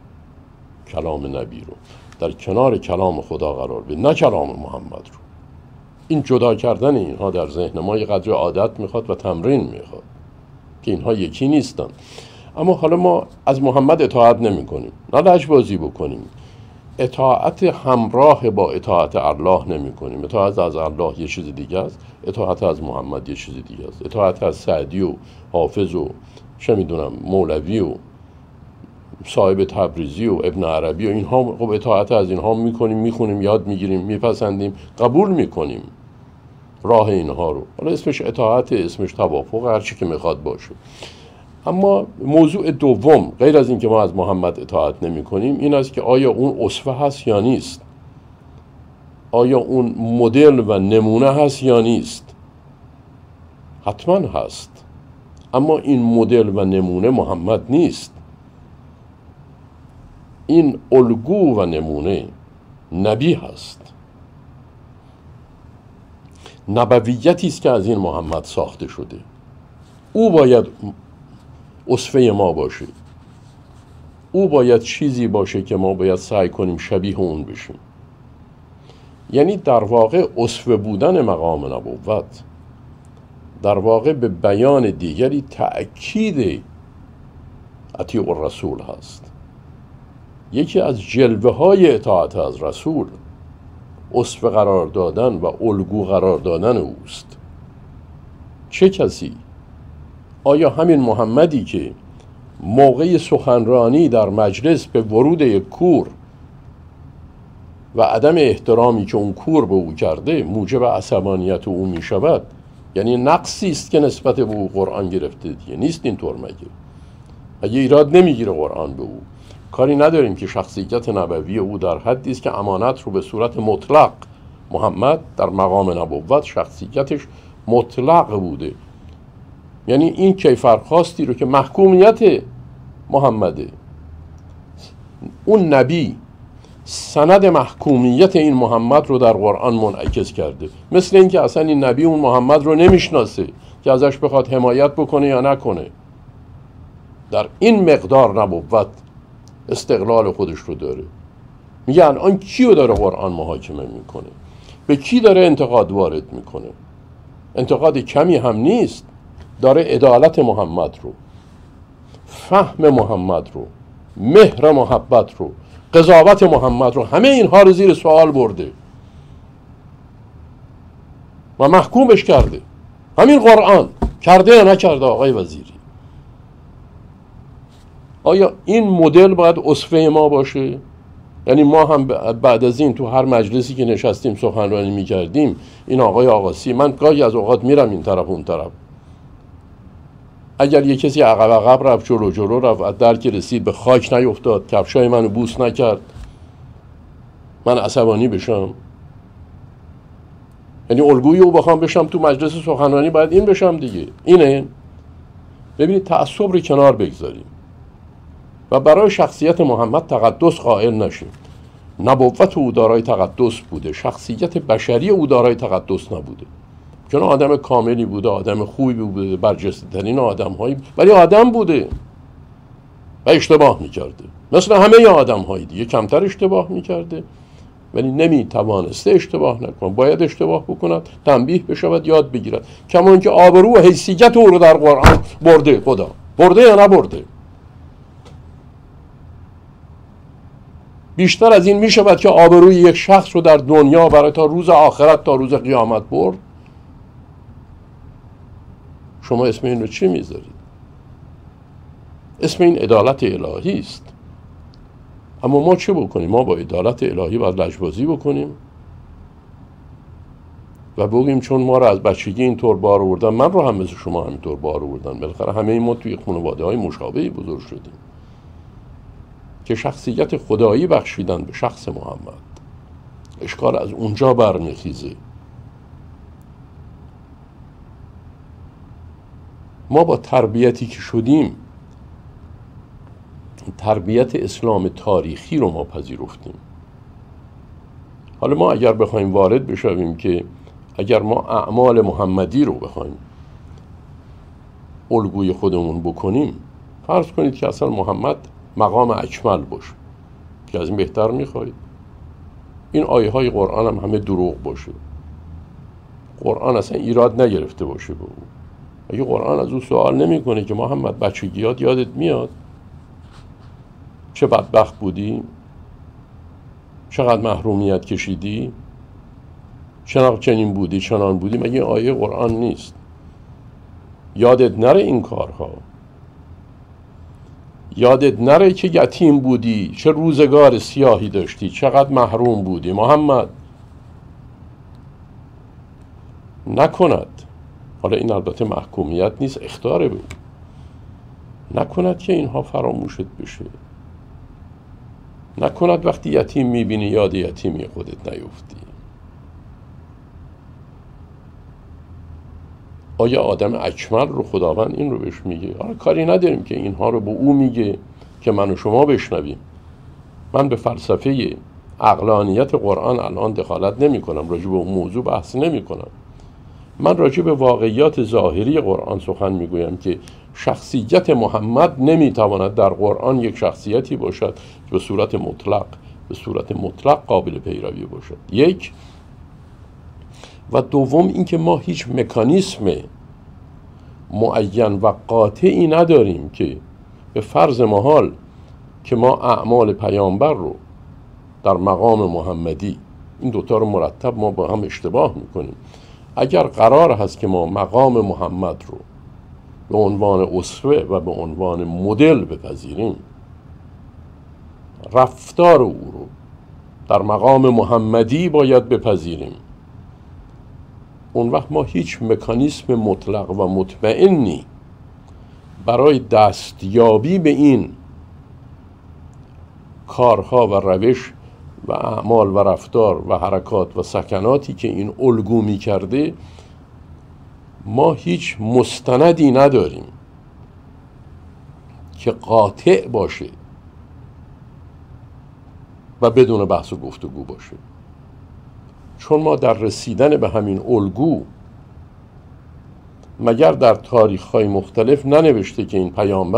در کنار کلام خدا قرار بدید، نه کلام محمد رو. این جدا کردن اینها در ذهن ما یه قدر عادت میخواد و تمرین میخواد که اینها یکی نیستن. اما حالا ما از محمد اطاعت نمی کنیم، نه لجبازی بکنیم. اطاعت همراه با اطاعت الله نمی کنیم. اطاعت از الله یه چیز دیگه است، اطاعت از محمد یه چیز دیگه است. اطاعت از سعدی و حافظ و چه میدونم مولوی و صاحب تبریزی و ابن عربی و اینها، خب اطاعت از اینها میکنیم، میخونیم، یاد میگیریم، میپسندیم، قبول میکنیم راه اینها رو. حالا اسمش اطاعت، اسمش توافق، هر چی که میخواد باشه. اما موضوع دوم غیر از این که ما از محمد اطاعت نمی کنیم این است که آیا اون اسوه هست یا نیست؟ آیا اون مدل و نمونه هست یا نیست؟ حتما هست، اما این مدل و نمونه محمد نیست. این الگو و نمونه نبی هست. نبویتی است که از این محمد ساخته شده. او باید اسوه ما باشه. او باید چیزی باشه که ما باید سعی کنیم شبیه اون بشیم. یعنی در واقع اسوه بودن مقام نبوت در واقع به بیان دیگری تأکید اطیع الرسول هست. یکی از جلوه های اطاعت از رسول اسوه قرار دادن و الگو قرار دادن اوست. چه کسی؟ آیا همین محمدی که موقع سخنرانی در مجلس به ورود یک کور و عدم احترامی که اون کور به او کرده موجب عصبانیت او می شود، یعنی نقصی است که نسبت به او قرآن گرفته دیگه، نیست اینطور مگه ایراد نمیگیره قرآن به او؟ کاری نداریم که شخصیت نبوی او در حدی است که امانت رو به صورت مطلق، محمد در مقام نبوت شخصیتش مطلق بوده. یعنی این کیفرخواستی رو که محکومیت محمده، اون نبی سند محکومیت این محمد رو در قرآن منعکس کرده. مثل این که اصلا این نبی اون محمد رو نمیشناسه که ازش بخواد حمایت بکنه یا نکنه. در این مقدار نبوت استقلال خودش رو داره. میگه الان کیو داره قرآن محاکمه میکنه؟ به کی داره انتقاد وارد میکنه؟ انتقاد کمی هم نیست. داره عدالت محمد رو، فهم محمد رو، مهر محبت رو، قضاوت محمد رو، همه اینها رو زیر سوال برده و محکومش کرده. همین قرآن کرده یا نکرده آقای وزیری؟ آیا این مدل باید اسوه ما باشه؟ یعنی ما هم بعد از این تو هر مجلسی که نشستیم سخنرانی میکردیم، این آقای آقاسی، من گاهی از اوقات میرم این طرف اون طرف، اگر یه کسی عقب رفت جلو رفت، از در که رسید به خاک نیفتاد، کفشای منو بوس نکرد، من عصبانی بشم؟ یعنی الگوی او بخوام بشم تو مجلس سخنرانی باید این بشم دیگه. اینه. ببینید تعصب رو کنار بگذاریم و برای شخصیت محمد تقدس قائل نشیم. نبوت او دارای تقدس بوده، شخصیت بشری او دارای تقدس نبوده، چون آدم کاملی بوده، آدم خوبی بوده، برجسته ترین آدم هایی، ولی آدم بوده و اشتباه میکرده، مثل همه آدم هایی دیگه، کمتر اشتباه میکرده ولی نمیتوانسته اشتباه نکنه، باید اشتباه بکند، تنبیه بشود، یاد بگیرد. کما اینکه آبرو و حیثیت او رو در قرآن برده. خدا برده یا نبرده؟ بیشتر از این میشود که آبروی یک شخص رو در دنیا برای تا روز آخرت، تا روز قیامت برد؟ شما اسم این رو چی میذارید؟ اسم این عدالت الهی است. اما ما چه بکنیم؟ ما با عدالت الهی باید لجبازی بکنیم و بگیم چون ما رو از بچگی اینطور بار آوردن، من رو هم مثل شما همینطور بار آوردن، بالاخره همه ما توی خانواده های مشابهی بزرگ شدیم که شخصیت خدایی بخشیدن به شخص محمد. اشکال از اونجا برمیخیزه. ما با تربیتی که شدیم، تربیت اسلام تاریخی رو ما پذیرفتیم. حالا ما اگر بخوایم وارد بشویم که اگر ما اعمال محمدی رو بخوایم الگوی خودمون بکنیم، فرض کنید که اصلا محمد مقام اکمل باشه، که از این بهتر میخواید؟ این آیه های قرآن هم همه دروغ باشه، قرآن اصلا ایراد نگرفته باشه به او. اگه قرآن از او سوال نمیکنه که محمد بچگیات یادت میاد چه بدبخت بودی، چقدر محرومیت کشیدی، چنین بودی چنان بودی، مگه این آیه قرآن نیست؟ یادت نره این کارها، یادت نره که یتیم بودی، چه روزگار سیاهی داشتی، چقدر محروم بودی. محمد نکند، حالا این البته محکومیت نیست، اخطار بود، نکند که اینها فراموشت بشه، نکند وقتی یتیم میبینی یاد یتیمی خودت نیفتی. آیا آدم اکمل رو خداوند این رو بهش میگه؟ آره، کاری نداریم که اینها رو به او میگه که من و شما بشنویم. من به فلسفه عقلانیت قرآن الان دخالت نمی کنم، راجع به اون موضوع بحث نمی کنم. من راجع به واقعیات ظاهری قرآن سخن میگویم که شخصیت محمد نمیتواند در قرآن یک شخصیتی باشد که به صورت مطلق قابل پیروی باشد. یک. و دوم اینکه ما هیچ مکانیسم معین و قاطعی نداریم که به فرض محال که ما اعمال پیامبر رو در مقام محمدی، این دوتا رو مرتب ما با هم اشتباه میکنیم. اگر قرار هست که ما مقام محمد رو به عنوان اسوه و به عنوان مدل بپذیریم، رفتار او رو در مقام محمدی باید بپذیریم، اون وقت ما هیچ مکانیسم مطلق و مطمئنی برای دستیابی به این کارها و روش و اعمال و رفتار و حرکات و سکناتی که این الگو می کرده، ما هیچ مستندی نداریم که قاطع باشه و بدون بحث و گفتگو باشه. چون ما در رسیدن به همین الگو مگر در تاریخ‌های مختلف ننوشته که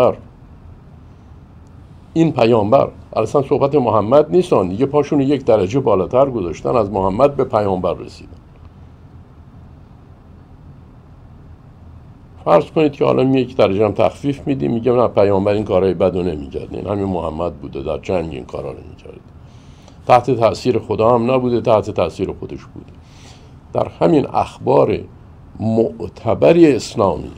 این پیامبر اصلا صحبت محمد نیستن دیگه، پاشون یک درجه بالاتر گذاشتن، از محمد به پیامبر رسیدن. فرض کنید که حالا یک درجه هم تخفیف میدیم، میگم نه پیامبر این کارهای بدو نمیکرد، این همین محمد بوده در جنگ این کارا رو میکرد، تحت تاثیر خدا هم نبوده، تحت تاثیر خودش بوده. در همین اخبار معتبری اسلامی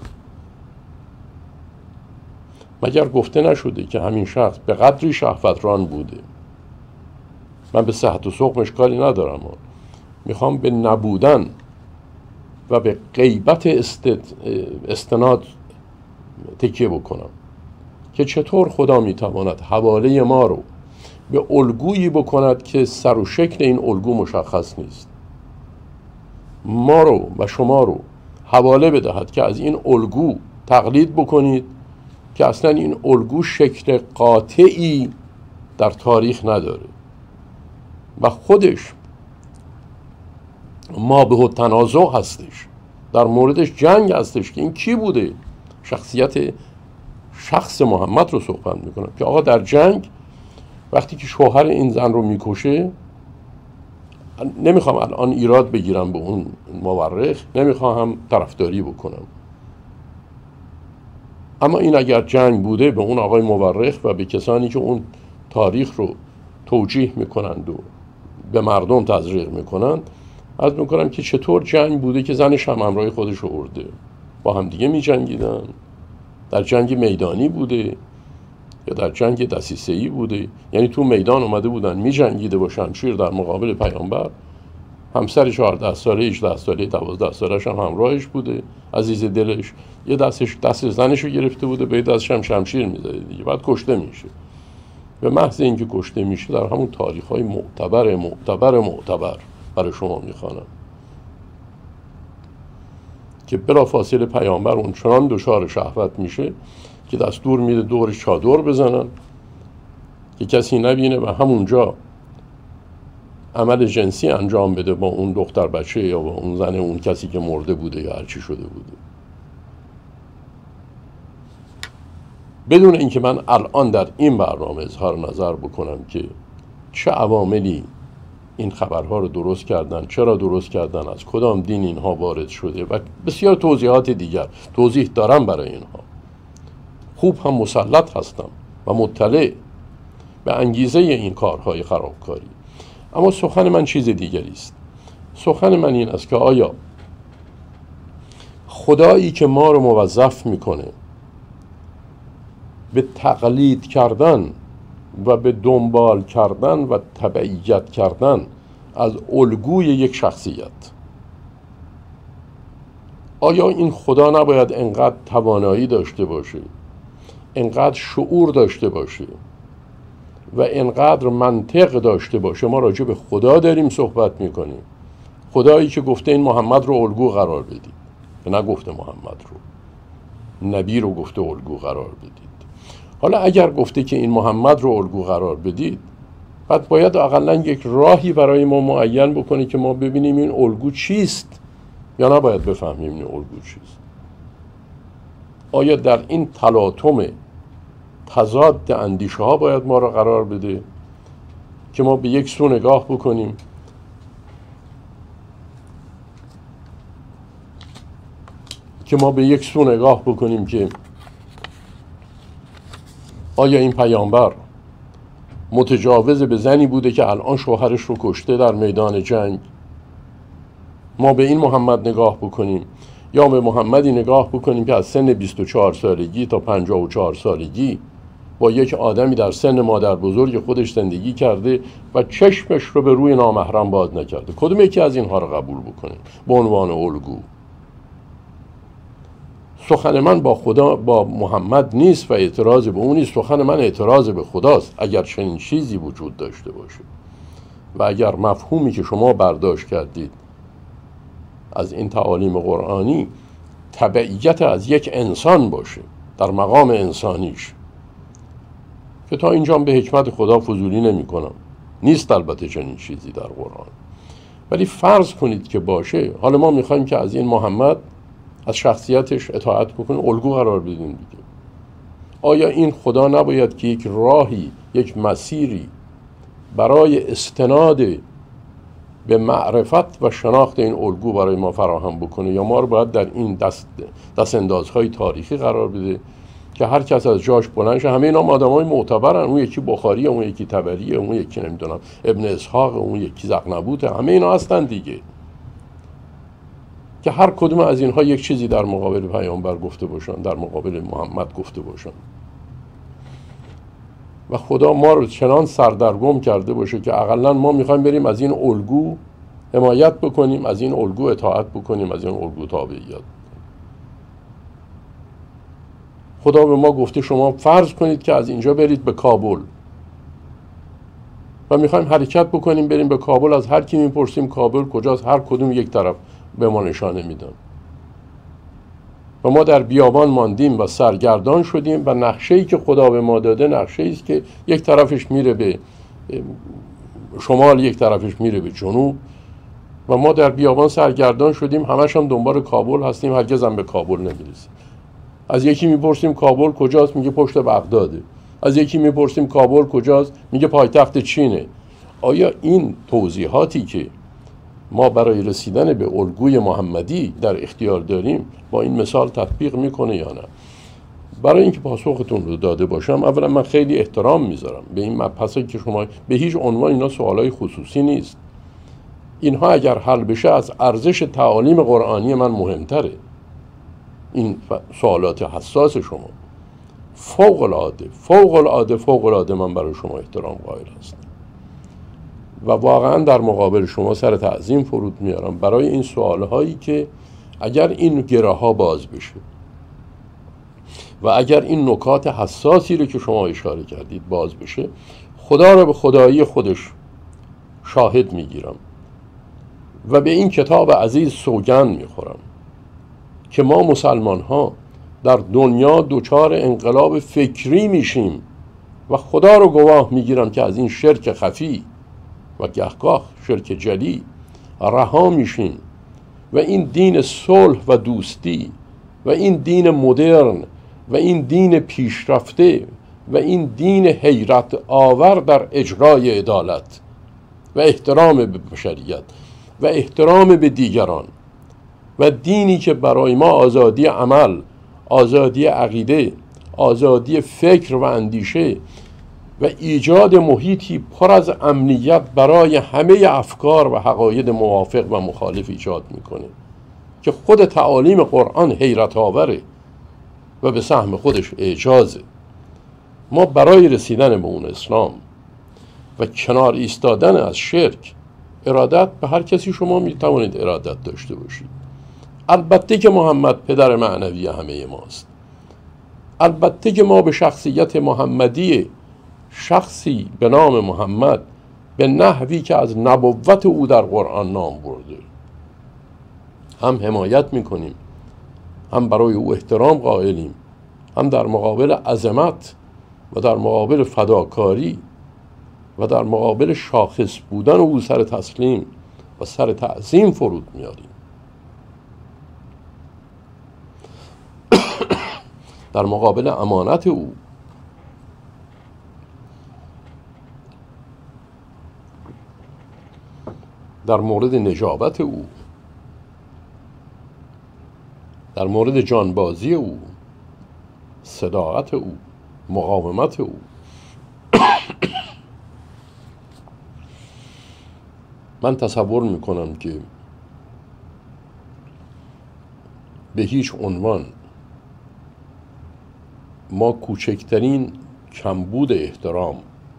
مگر گفته نشده که همین شخص به قدری شهوتران بوده من به صحت و سقمش کاری ندارم، میخوام به نبودن و به غیبت استناد تکیه بکنم که چطور خدا میتواند حواله ما رو به الگویی بکند که سر و شکل این الگو مشخص نیست، ما رو و شما رو حواله بدهد که از این الگو تقلید بکنید که اصلا این الگو شکل قاطعی در تاریخ نداره و خودش ما به تنازع هستش، در موردش جنگ هستش که این کی بوده. شخص محمد رو صحبت میکنم که آقا در جنگ وقتی که شوهر این زن رو میکشه، نمیخوام الان ایراد بگیرم به اون مورخ، نمیخوام طرفداری بکنم، اما این اگر جنگ بوده به اون آقای مورخ و به کسانی که اون تاریخ رو توجیه میکنند و به مردم تزریق میکنند عرض میکنم که چطور جنگ بوده که زنش هم همراه خودش آورده، با هم دیگه میجنگیدن، در جنگ میدانی بوده یا در جنگ دسیسه‌ای بوده، یعنی تو میدان اومده بودن میجنگیده با شمشیر در مقابل پیامبر، همسر 14 ساله 18 ساله 12 سالش هم همراهش بوده، عزیز دلش، یه دست زنش رو گرفته بوده، به دستش هم شمشیر میزده دیگه، بعد کشته میشه. به محض اینکه کشته میشه در همون تاریخ‌های معتبر برای شما میخوانم که بلافاصله پیامبر اون چنان دچار شهوت میشه که دستور میده دورش چادر بزنن که کسی نبینه و همونجا عمل جنسی انجام بده با اون دختر بچه یا با اون زن اون کسی که مرده بوده یا هرچی شده بوده، بدون اینکه من الان در این برنامه اظهار نظر بکنم که چه عواملی این خبرها رو درست کردن، چرا درست کردن، از کدام دین اینها وارد شده و بسیار توضیحات دیگر توضیح دارم برای اینها. خوب هم مسلط هستم و مطلع به انگیزه این کارهای خرابکاری، اما سخن من چیز دیگری است. سخن من این است که آیا خدایی که ما رو موظف میکنه به تقلید کردن و به دنبال کردن و تبعیت کردن از الگوی یک شخصیت، آیا این خدا نباید انقدر توانایی داشته باشه، انقدر شعور داشته باشه و انقدر منطق داشته باشه؟ ما راجع به خدا داریم صحبت میکنیم، خدایی که گفته این محمد رو الگو قرار بدید، نگفته محمد رو، نبی رو گفته الگو قرار بدید. حالا اگر گفته که این محمد رو الگو قرار بدید، بعد باید اقلا یک راهی برای ما معین بکنه که ما ببینیم این الگو چیست، یا نباید بفهمیم این الگو چیست. آیا در این تلاطم تضاد اندیشه ها باید ما رو قرار بده که ما به یک سو نگاه بکنیم که آیا این پیامبر متجاوز به زنی بوده که الان شوهرش رو کشته در میدان جنگ؟ ما به این محمد نگاه بکنیم یا به محمدی نگاه بکنیم که از سن 24 سالگی تا 54 سالگی با یک آدمی در سن مادر بزرگ خودش زندگی کرده و چشمش رو به روی نامحرم باز نکرده؟ کدوم یکی از اینها رو قبول بکنیم به عنوان الگو؟ سخن من با خدا، با محمد نیست و اعتراض به اون نیست، سخن من اعتراض به خداست. اگر چنین چیزی وجود داشته باشه و اگر مفهومی که شما برداشت کردید از این تعالیم قرآنی تبعیت از یک انسان باشه در مقام انسانیش، که تا اینجا به حکمت خدا فضولی نمی کنم، نیست البته چنین چیزی در قرآن، ولی فرض کنید که باشه. حالا ما میخوایم که از این محمد، از شخصیتش اطاعت بکنیم، الگو قرار بدیم دیگه. آیا این خدا نباید که یک راهی، یک مسیری برای استناد به معرفت و شناخت این الگو برای ما فراهم بکنه، یا ما رو باید در این دست اندازهای تاریخی قرار بده که هر کس از جاش بلند شه؟ همه اینا آدمای معتبرن، اون یکی بخاری، اون یکی طبری، اون یکی نمیدونم ابن اسحاق، اون یکی زغنبوت، همه اینا هستن دیگه، که هر کدوم از اینها یک چیزی در مقابل پیامبر گفته باشن، در مقابل محمد گفته باشن. و خدا ما رو چنان سردرگم کرده باشه که اقلا ما میخوایم بریم از این الگو حمایت بکنیم، از این الگو اطاعت بکنیم، از این الگو تابعیت. خدا به ما گفته شما فرض کنید که از اینجا برید به کابل و میخوایم حرکت بکنیم بریم به کابل. از هر کی میپرسیم کابل کجاست، هر کدوم یک طرف به ما نشانه میدن و ما در بیابان ماندیم و سرگردان شدیم و نقشه‌ای که خدا به ما داده نقشه‌ای است که یک طرفش میره به شمال، یک طرفش میره به جنوب و ما در بیابان سرگردان شدیم، همش هم دنبال کابل هستیم، هرگز هم به کابل نمیرسیم. از یکی میپرسیم کابل کجاست، میگه پشت بغداده. از یکی میپرسیم کابل کجاست، میگه پایتخت چینه. آیا این توضیحاتی که ما برای رسیدن به الگوی محمدی در اختیار داریم با این مثال تطبیق میکنه یا نه؟ برای اینکه پاسختون رو داده باشم، اولا من خیلی احترام میذارم به این مبحثی که شما به هیچ عنوان اینا سوالای خصوصی نیست. اینها اگر حل بشه از ارزش تعالیم قرآنی من مهمتره. این سوالات حساس شما فوق العاده من برای شما احترام قائل هستم و واقعا در مقابل شما سر تعظیم فرود میارم برای این سوالهایی که اگر این گره ها باز بشه و اگر این نکات حساسی رو که شما اشاره کردید باز بشه، خدا رو به خدایی خودش شاهد میگیرم و به این کتاب عزیز سوگند میخورم که ما مسلمان ها در دنیا دچار انقلاب فکری میشیم و خدا رو گواه میگیرم که از این شرک خفی و گهگاه شرک جلی رها میشیم و این دین صلح و دوستی و این دین مدرن و این دین پیشرفته و این دین حیرت آور در اجرای عدالت و احترام به بشریت و احترام به دیگران و دینی که برای ما آزادی عمل، آزادی عقیده، آزادی فکر و اندیشه و ایجاد محیطی پر از امنیت برای همه افکار و عقاید موافق و مخالف ایجاد میکنه که خود تعالیم قرآن حیرت آوره و به سهم خودش اعجازه. ما برای رسیدن به اون اسلام و کنار ایستادن از شرک، ارادت به هر کسی شما میتوانید ارادت داشته باشید. البته که محمد پدر معنوی همه ماست. البته که ما به شخصیت محمدی شخصی به نام محمد به نحوی که از نبوت او در قرآن نام برده هم حمایت میکنیم، هم برای او احترام قائلیم، هم در مقابل عظمت و در مقابل فداکاری و در مقابل شاخص بودن او سر تسلیم و سر تعظیم فرود میاریم. در مقابل امانت او، در مورد نجابت او، در مورد جانبازی او، صداقت او، مقاومت او. من تصور میکنم که به هیچ عنوان ما کوچکترین کمبود احترام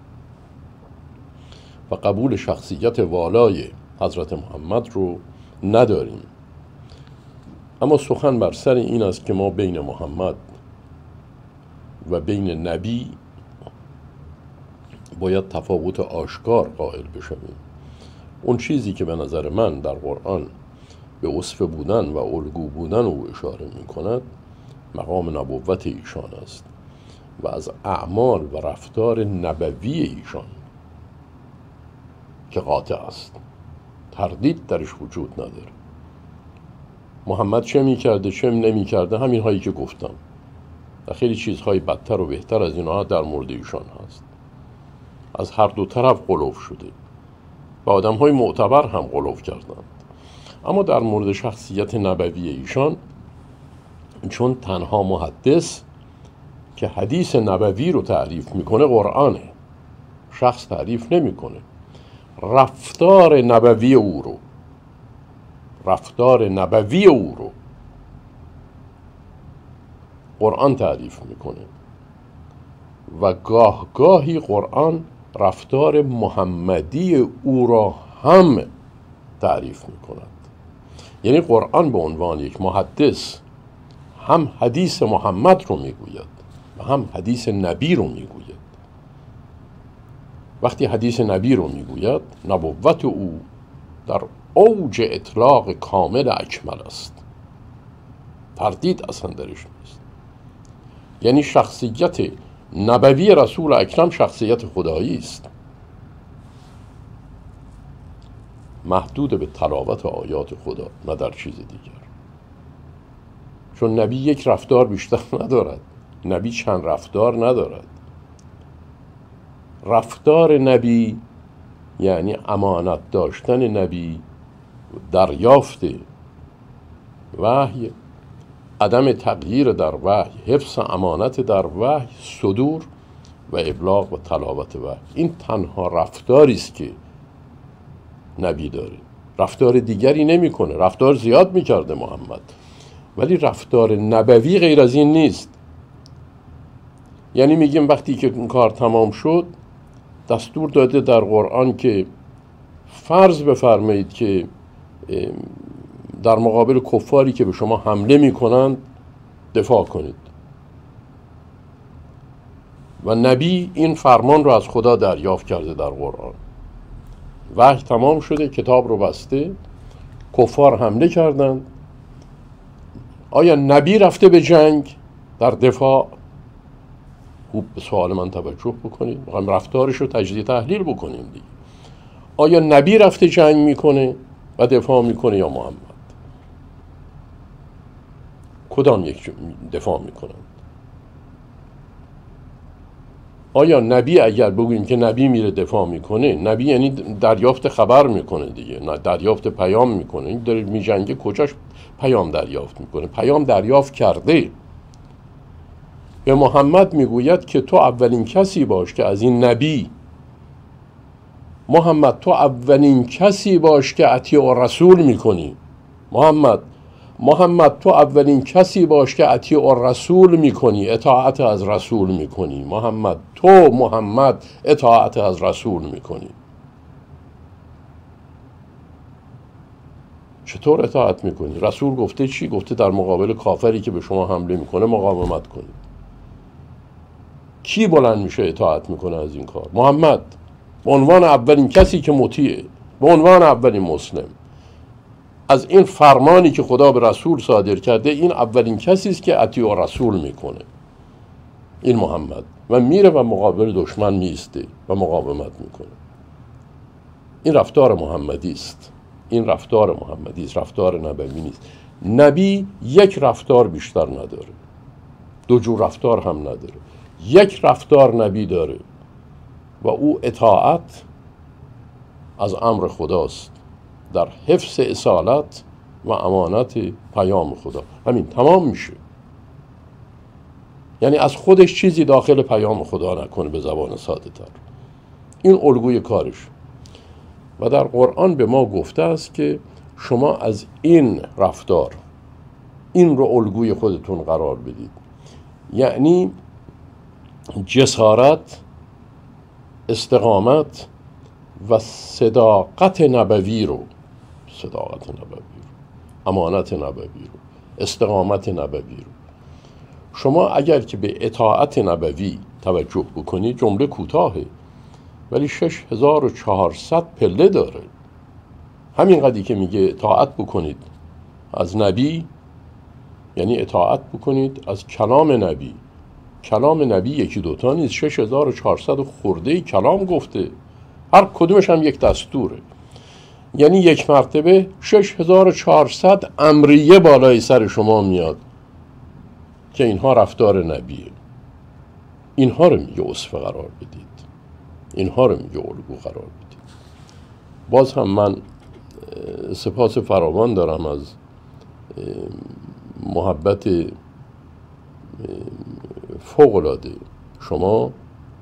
و قبول شخصیت والای حضرت محمد رو نداریم، اما سخن بر سر این است که ما بین محمد و بین نبی باید تفاوت آشکار قائل بشویم. اون چیزی که به نظر من در قرآن به اسوه بودن و الگو بودن او اشاره می کند مقام نبوت ایشان است و از اعمال و رفتار نبوی ایشان که قاطع است، تردید درش وجود نداره. محمد چه می کرده چه نمی کرده همین هایی که گفتم و خیلی چیزهای بدتر و بهتر از اینها در مورد ایشان هست. از هر دو طرف غلو شده و آدم های معتبر هم غلو کردند، اما در مورد شخصیت نبوی ایشان چون تنها محدث که حدیث نبوی رو تعریف میکنه قرآنه، شخص تعریف نمیکنه، رفتار نبوی او رو قرآن تعریف میکنه و گاهی قرآن رفتار محمدی او را هم تعریف می کند. یعنی قرآن به عنوان یک محدث هم حدیث محمد رو می گوید و هم حدیث نبی رو می گوید. وقتی حدیث نبی رو می گوید، نبوت او در اوج اطلاق کامل اکمل است، تردید اصلا درش نیست. یعنی شخصیت نبوی رسول اکرم شخصیت خدایی است، محدود به تلاوت آیات خدا، نه در چیز دیگر. چون نبی یک رفتار بیشتر ندارد، نبی چند رفتار ندارد. رفتار نبی یعنی امانت داشتن نبی، دریافت وحی، عدم تغییر در وحی، حفظ امانت در وحی، صدور و ابلاغ و تلاوت وحی. این تنها رفتاری است که نبی داره. رفتار دیگری نمیکنه. رفتار زیاد میکرده محمد، ولی رفتار نبوی غیر از این نیست. یعنی میگیم وقتی که این کار تمام شد، دستور داده در قرآن که فرض بفرمایید که در مقابل کفاری که به شما حمله میکنند دفاع کنید. و نبی این فرمان رو از خدا دریافت کرده در قرآن. وحی تمام شده، کتاب رو بسته، کفار حمله کردند. آیا نبی رفته به جنگ در دفاع؟ خوب به سوال من توجه بکنید، میخوایم رفتارش رو تجزیه تحلیل بکنیم دیگه. آیا نبی رفته جنگ میکنه و دفاع میکنه یا محمد؟ کدام یک دفاع میکنند؟ آیا نبی، اگر بگوییم که نبی میره دفاع میکنه، نبی یعنی دریافت خبر میکنه دیگه، نه دریافت پیام میکنه. این داره میجنگه، کجاش پیام دریافت میکنه؟ پیام دریافت کرده. به محمد میگوید که تو اولین کسی باش که از این نبی، محمد تو اولین کسی باش که اطیع رسول میکنی. محمد تو اولین کسی باش که اطیع رسول میکنی، اطاعت از رسول میکنی. محمد اطاعت از رسول میکنی. چطور اطاعت میکنی؟ رسول گفته چی؟ گفته در مقابل کافری که به شما حمله میکنه مقاومت کنید. کی بلند میشه اطاعت میکنه از این کار؟ محمد، به عنوان اولین کسی که مطیعه، به عنوان اولین مسلم. از این فرمانی که خدا به رسول صادر کرده، این اولین کسی است که اطیع رسول میکنه، این محمد. و میره و مقابل دشمن میسته و مقاومت میکنه. این رفتار محمدی است. این رفتار محمدی است، رفتار نبوی نیست. نبی یک رفتار بیشتر نداره، دو جور رفتار هم نداره. یک رفتار نبی داره و او اطاعت از امر خداست در حفظ اصالت و امانت پیام خدا. همین تمام میشه. یعنی از خودش چیزی داخل پیام خدا نکنه، به زبان ساده تر. این الگوی کارش. و در قرآن به ما گفته است که شما از این رفتار، این رو الگوی خودتون قرار بدید. یعنی جسارت، استقامت و صداقت نبوی رو، امانت نبوی رو، استقامت نبوی رو، شما اگر که به اطاعت نبوی توجه بکنید، جمله کوتاهه ولی 6400 پله داره. همین قدری که میگه اطاعت بکنید از نبی، یعنی اطاعت بکنید از کلام نبی. کلام نبی یکی دوتا نیست، 6400 خورده کلام گفته، هر کدومش هم یک دستوره. یعنی یک مرتبه 6400 امریه بالای سر شما میاد که اینها رفتار نبیه. اینها رو میگه اسوه قرار بدید، اینها رو میگه الگو قرار بدید. باز هم من سپاس فراوان دارم از محبت فوق‌العاده شما.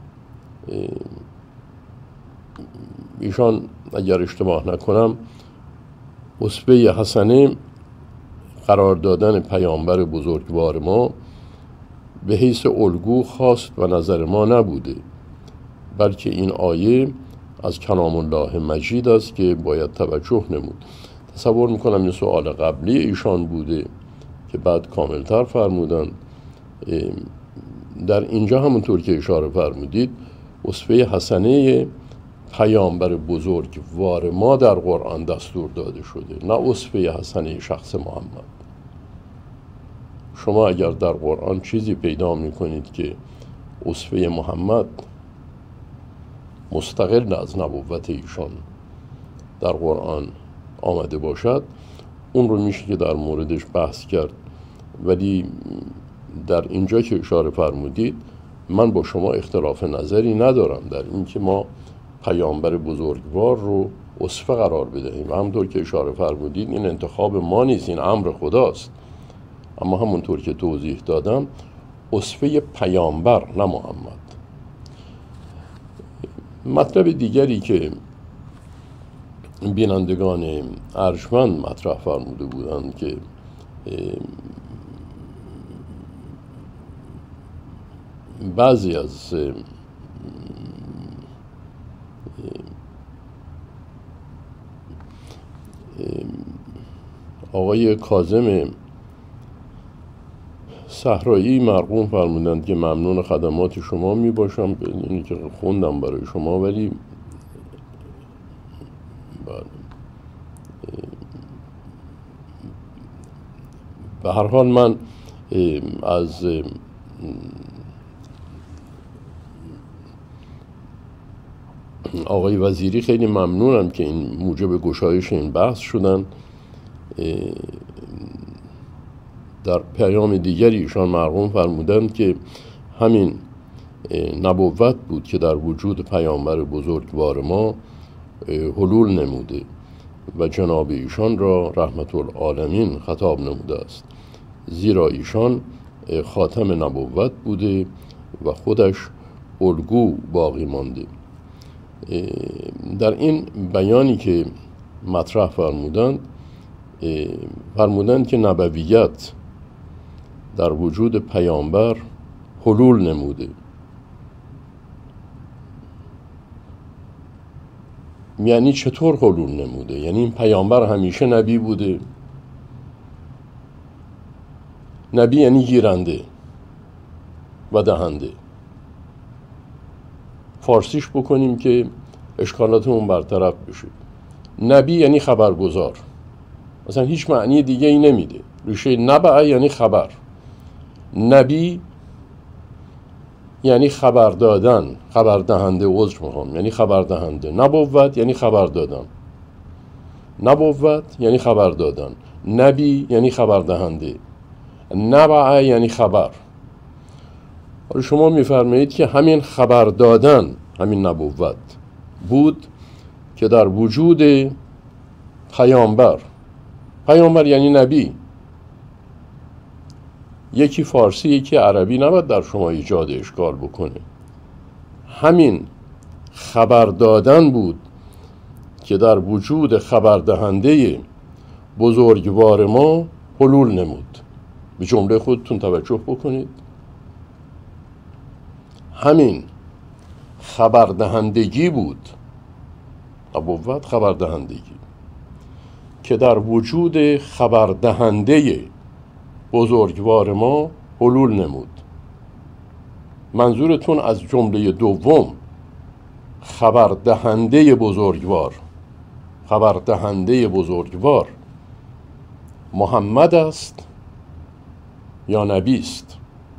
ایشان اگر اشتباه نکنم اسوه حسنه قرار دادن پیامبر بزرگوار ما به حیث الگو خواست و نظر ما نبوده، بلکه این آیه از کلام الله مجید است که باید توجه نمود. تصور میکنم این سوال قبلی ایشان بوده که بعد کاملتر فرمودن. در اینجا همونطور که اشاره فرمودید اسوه حسنه پیامبر بزرگوار ما در قرآن دستور داده شده، نه اسوه حسنه شخص محمد. شما اگر در قرآن چیزی پیدا میکنید که اسوه محمد مستقل از نبوت ایشان در قرآن آمده باشد، اون رو میشه که در موردش بحث کرد. ولی در اینجا که اشاره فرمودید من با شما اختلاف نظری ندارم در این که ما پیامبر بزرگوار رو اسوه قرار بدهیم. همونطور که اشاره فرمودید این انتخاب ما نیست، این امر خداست. اما همونطور که توضیح دادم اسوه پیامبر نه محمد. مطلب دیگری که بینندگان ارجمند مطرح فرموده بودند که بعضی از آقای کاظم صحرایی مرقوم فرمودند که ممنون خدمات شما می باشم، اینی که خوندم برای شما. ولی به هر حال من از آقای وزیری خیلی ممنونم که این موجب گشایش این بحث شدن. در پیام دیگری ایشان مرقوم فرمودند که همین نبوت بود که در وجود پیامبر بزرگوار ما حلول نموده و جناب ایشان را رحمت العالمین خطاب نموده است، زیرا ایشان خاتم نبوت بوده و خودش الگو باقی مانده. در این بیانی که مطرح فرمودند که نبویت در وجود پیامبر حلول نموده. یعنی چطور حلول نموده؟ یعنی این پیامبر همیشه نبی بوده؟ نبی یعنی گیرنده و دهنده. فارسیش بکنیم که اشکالاتمون برطرف بشه. نبی یعنی خبرگزار، مثلا هیچ معنی دیگه ای نمیده. ریشه نبع یعنی خبر. نبی یعنی خبر دادن، خبر دهنده، عذر میخوام، یعنی خبر دهنده. نبوت یعنی خبر دادن. نبوت یعنی خبر دادن. نبی یعنی خبر دهنده. نبع یعنی خبر. حالا شما میفرمایید که همین خبر دادن همین نبوت بود که در وجود پیامبر یعنی نبی، یکی فارسی یکی عربی نباید در شما ایجاد اشکال بکنه. همین خبر دادن بود که در وجود خبردهنده بزرگوار ما حلول نمود. به جمله خودتون توجه بکنید. همین خبردهندگی بود، نبوت خبردهندگی، که در وجود خبردهنده بزرگوار ما حلول نمود. منظورتون از جمله دوم خبردهنده بزرگوار، خبردهنده بزرگوار محمد است یا نبی است؟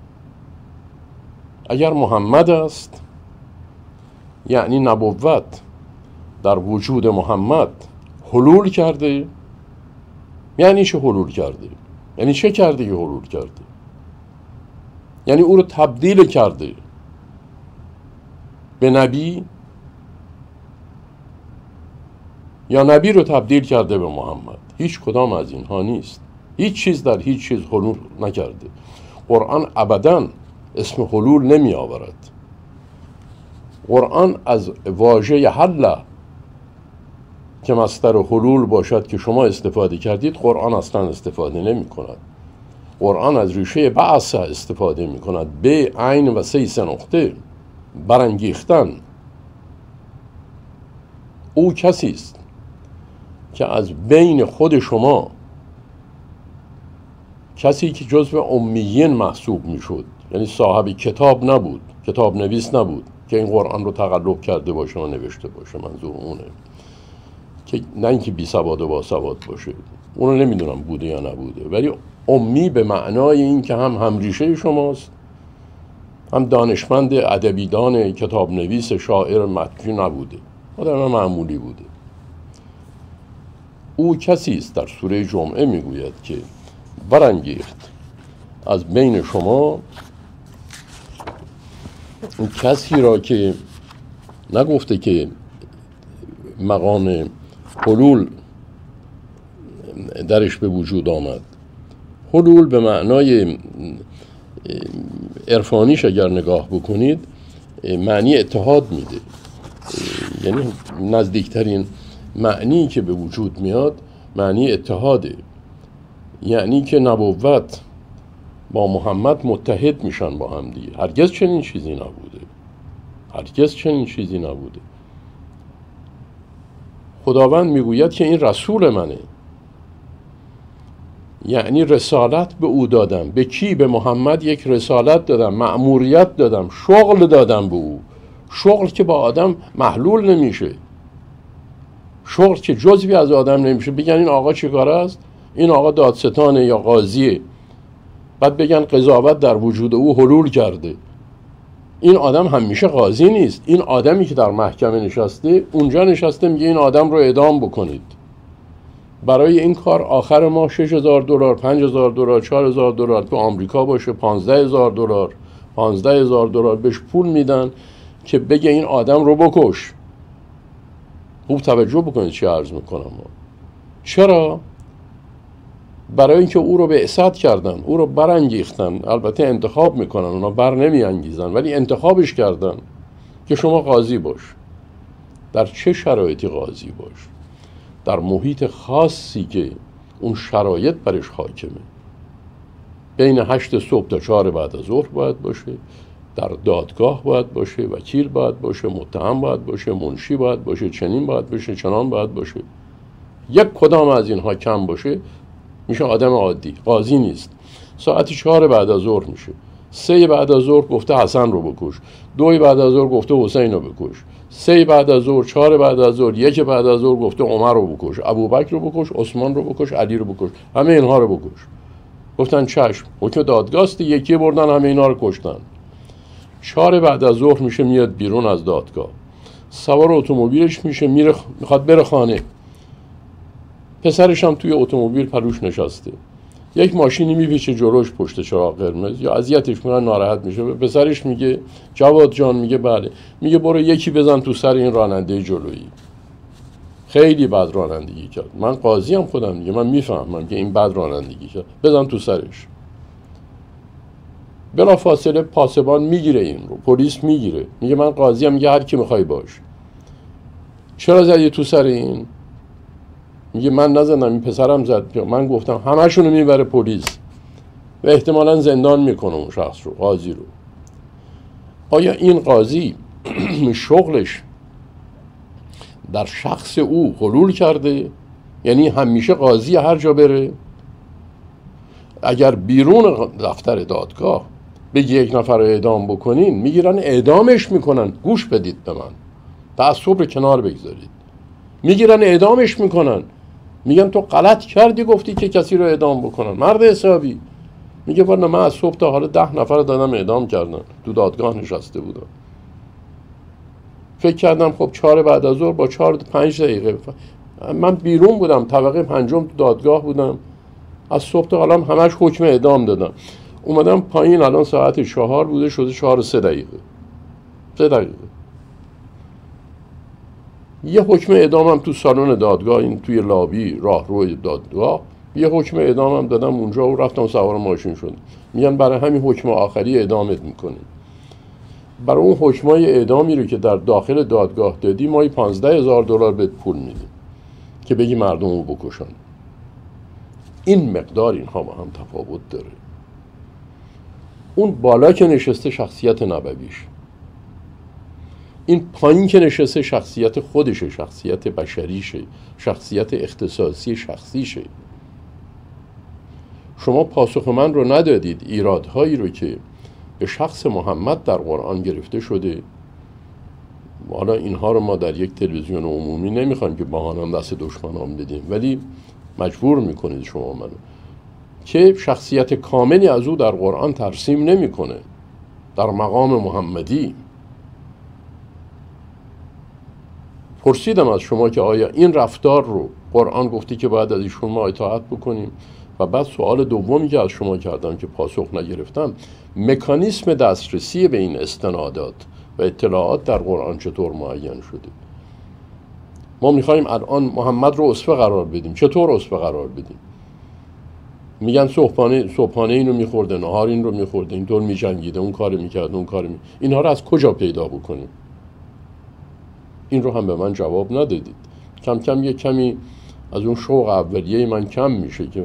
اگر محمد است یعنی نبوت در وجود محمد حلول کرده. یعنی چه حلول کرده؟ یعنی چه کرده که حلول کرده؟ یعنی او رو تبدیل کرده به نبی یا نبی رو تبدیل کرده به محمد؟ هیچ کدام از اینها نیست. هیچ چیز در هیچ چیز حلول نکرده. قرآن ابداً اسم حلول نمی آورد. قرآن از واژه حل که مصدر حلول باشد که شما استفاده کردید، قرآن اصلا استفاده نمی کند. قرآن از ریشه بعث استفاده می کند، به عین و سه نقطه، برانگیختن. او کسی است که از بین خود شما، کسی که جزو امیین محسوب می شد، یعنی صاحب کتاب نبود، کتاب نویس نبود که این قرآن رو تقلب کرده باشه و نوشته باشه، منظور اونه، که نه اینکه بی سواد و با سواد باشه، اونو نمیدونم بوده یا نبوده، ولی امی به معنای این که هم ریشه شماست، هم دانشمند ادبیدان کتاب نویس شاعر متکی نبوده، آدم معمولی بوده. او کسی است، در سوره جمعه میگوید که برانگیخت از بین شما، اون کسی را که نگفته که مقام حلول درش به وجود آمد. حلول به معنای عرفانیش اگر نگاه بکنید معنی اتحاد میده، یعنی نزدیکترین معنی که به وجود میاد معنی اتحاده، یعنی که نبوت با محمد متحد میشن با هم دیگه. هرگز چنین چیزی نبوده، هرگز چنین چیزی نبوده. خداوند میگوید که این رسول منه، یعنی رسالت به او دادم. به کی؟ به محمد یک رسالت دادم، مأموریت دادم، شغل دادم به او. شغل که با آدم محلول نمیشه، شغل که جزوی از آدم نمیشه. بگن این آقا چه کاره است؟ این آقا دادستانه یا قاضیه، بعد بگن قضاوت در وجود او حلول کرده. این آدم همیشه قاضی نیست. این آدمی که در محکمه نشسته، اونجا نشسته میگه این آدم رو اعدام بکنید. برای این کار آخر ماه $6,000 $5,000 $4,000 تو آمریکا باشه $15,000 $15,000 بهش پول میدن که بگه این آدم رو بکش. خوب توجه بکنید چی عرض میکنم. چرا؟ برای اینکه او رو بعثت کردن، او رو برانگیختن. البته انتخاب میکنن، اونا بر نمیانگیزن، ولی انتخابش کردن که شما قاضی باش. در چه شرایطی قاضی باش؟ در محیط خاصی که اون شرایط برش حاکمه. بین 8 صبح تا 4 بعد از ظهر باید باشه، در دادگاه باید باشه، وکیل باید باشه، متهم باید باشه، منشی باید باشه، چنین باید باشه، چنان باید باشه. یک کدام از اینها کم باشه میشه آدم عادی، قاضی نیست. ساعت 4 بعد از ظهر میشه، 3 بعد از ظهر گفته حسن رو بکش، 2 بعد از ظهر گفته حسین رو بکش، 3 بعد از ظهر، 4 بعد از ظهر، 1 بعد از ظهر گفته عمر رو بکش، ابوبکر رو بکش، عثمان رو بکش، علی رو بکش، همه اینها رو بکش. گفتن چشم. حکم دادگاهست، یکی بردن همه اینا رو کشتن. 4 بعد از ظهر میشه میاد بیرون از دادگاه، سوار اتومبیلش میشه، میره میخواد بره خانه. پسرش هم توی اتومبیل پلوش نشسته. یک ماشینی میپیچه جلوش پشت چراغ قرمز، یا اذیتش میکنن، ناراحت میشه. پسرش میگه جواد جان، میگه بله، میگه برو یکی بزن تو سر این راننده جلویی، خیلی بد رانندگی کرد. من قاضیم خودم، میگه من میفهمم که این بد رانندگی کرد، بزن تو سرش. بلا فاصله پاسبان میگیره این رو، پلیس میگیره، میگه من قاضیم، میگه هر کی میخوای باش. چرا زدی تو سر این؟ میگه من نزدم، این پسرم زد. من گفتم. همه‌شونو میبره پلیس و احتمالاً زندان میکنه اون شخص رو، قاضی رو. آیا این قاضی شغلش در شخص او حلول کرده؟ یعنی همیشه قاضی هر جا بره؟ اگر بیرون دفتر دادگاه بگی یک نفر رو اعدام بکنین، میگیرن اعدامش میکنن. گوش بدید به من، تعصب رو کنار بگذارید. میگیرن اعدامش میکنن، میگن تو غلط کردی گفتی که کسی رو اعدام بکنن. مرد حسابی میگه والا من از صبح تا حالا 10 نفر رو دادم اعدام کردن، تو دادگاه نشسته بودم. فکر کردم خب 4 بعد از ظهر با 4-5 دقیقه من بیرون بودم، طبقه 5 تو دادگاه بودم، از صبح تا حالا همش حکم اعدام دادم. اومدم پایین، الان ساعت 4 بوده، شده 4:03 دقیقه. 3 دقیقه یه حکم اعدامم تو سالن دادگاه، این توی لابی راهروی دادگاه، یه حکم اعدامم دادم اونجا و رفتم سوار ماشین شدم. میگن برای همین حکم آخری اعدامت میکنیم. برای اون حکمای اعدامی رو که در داخل دادگاه دادی مایی $15,000 بهت پول میدیم که بگی مردم رو بکشن. این مقدار اینها با هم تفاوت داره. اون بالا که نشسته شخصیت نبویش، این پایین که نشسته شخصیت خودشه، شخصیت بشریشه، شخصیت اختصاصی شخصیشه. شما پاسخ من رو ندادید ایرادهایی رو که به شخص محمد در قرآن گرفته شده. حالا اینها رو ما در یک تلویزیون عمومی نمیخوایم که بهانه دست دشمنان بدیم، ولی مجبور میکنید شما منو که شخصیت کاملی از او در قرآن ترسیم نمیکنه در مقام محمدی. پرسیدم از شما که آیا این رفتار رو قرآن گفتی که باید از ایشون ما اطاعت بکنیم؟ و بعد سوال دومی که از شما کردم که پاسخ نگرفتم، مکانیسم دسترسی به این استنادات و اطلاعات در قرآن چطور معین شده؟ ما میخوایم الان محمد رو اسوه قرار بدیم. چطور اسوه قرار بدیم؟ میگن صبحانه اینو میخورده، نهار این رو میخورده، اینطور میجنگیده، اون کار میکرد، اون کار اینها رو از کجا پیدا بکنیم؟ این رو هم به من جواب ندادید. کم کم یک کمی از اون شوق اولیه من کم میشه که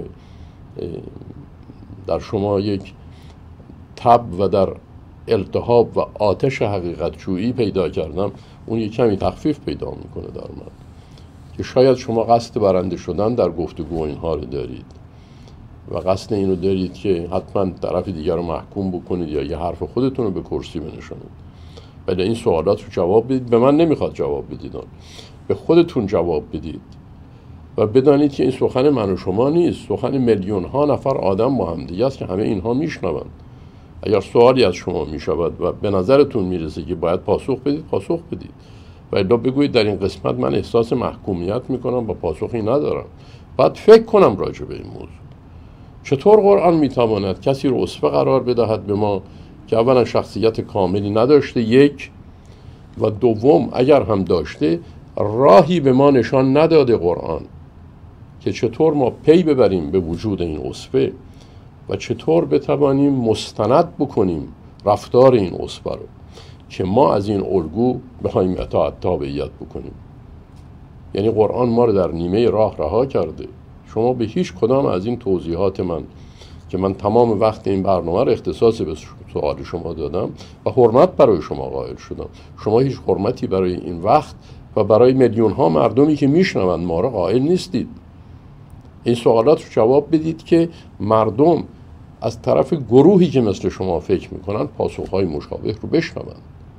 در شما یک تب و در التهاب و آتش حقیقت جویی پیدا کردم، اون یک کمی تخفیف پیدا میکنه در من، که شاید شما قصد برنده شدن در گفتگو اینها رو دارید و قصد اینو دارید که حتما طرف دیگر رو محکوم بکنید یا یه حرف خودتون رو به کرسی بنشانید. ولی این سوالات رو جواب بدید. به من نمیخواد جواب بدید، به خودتون جواب بدید و بدانید که این سخن من و شما نیست، سخن میلیون ها نفر آدم با هم دیگه است که همه اینها میشنوند. اگر سوالی از شما میشود و به نظرتون میرسه که باید پاسخ بدید، پاسخ بدید. و الا بگویید در این قسمت من احساس محکومیت میکنم و پاسخی ندارم. بعد فکر کنم راجع به این موضوع. چطور قرآن میتواند کسی رو اسوه قرار بدهد به ما که اولا شخصیت کاملی نداشته، یک، و دوم اگر هم داشته راهی به ما نشان نداده قرآن که چطور ما پی ببریم به وجود این اسوه و چطور بتوانیم مستند بکنیم رفتار این اسوه رو که ما از این الگو بخوایم اطاعت تابعیت بکنیم. یعنی قرآن ما رو در نیمه راه رها کرده. شما به هیچ کدام از این توضیحات من که من تمام وقت این برنامه رو اختصاص به سوال شما دادم و حرمت برای شما قائل شدم، شما هیچ حرمتی برای این وقت و برای میلیون ها مردمی که میشنوند ما را قائل نیستید. این سوالات رو جواب بدید که مردم از طرف گروهی که مثل شما فکر میکنن پاسخهای مشابه رو بشنوند.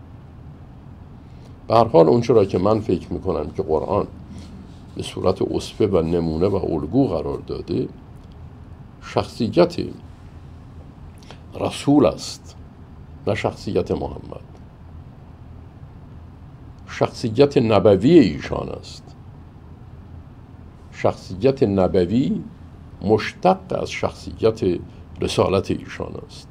به هر حال اونچه را که من فکر میکنم که قرآن به صورت اسوه و نمونه و الگو قرار داده، شخصیت رسول است، نه شخصیت محمد. شخصیت نبوی ایشان است. شخصیت نبوی مشتق از شخصیت رسالت ایشان است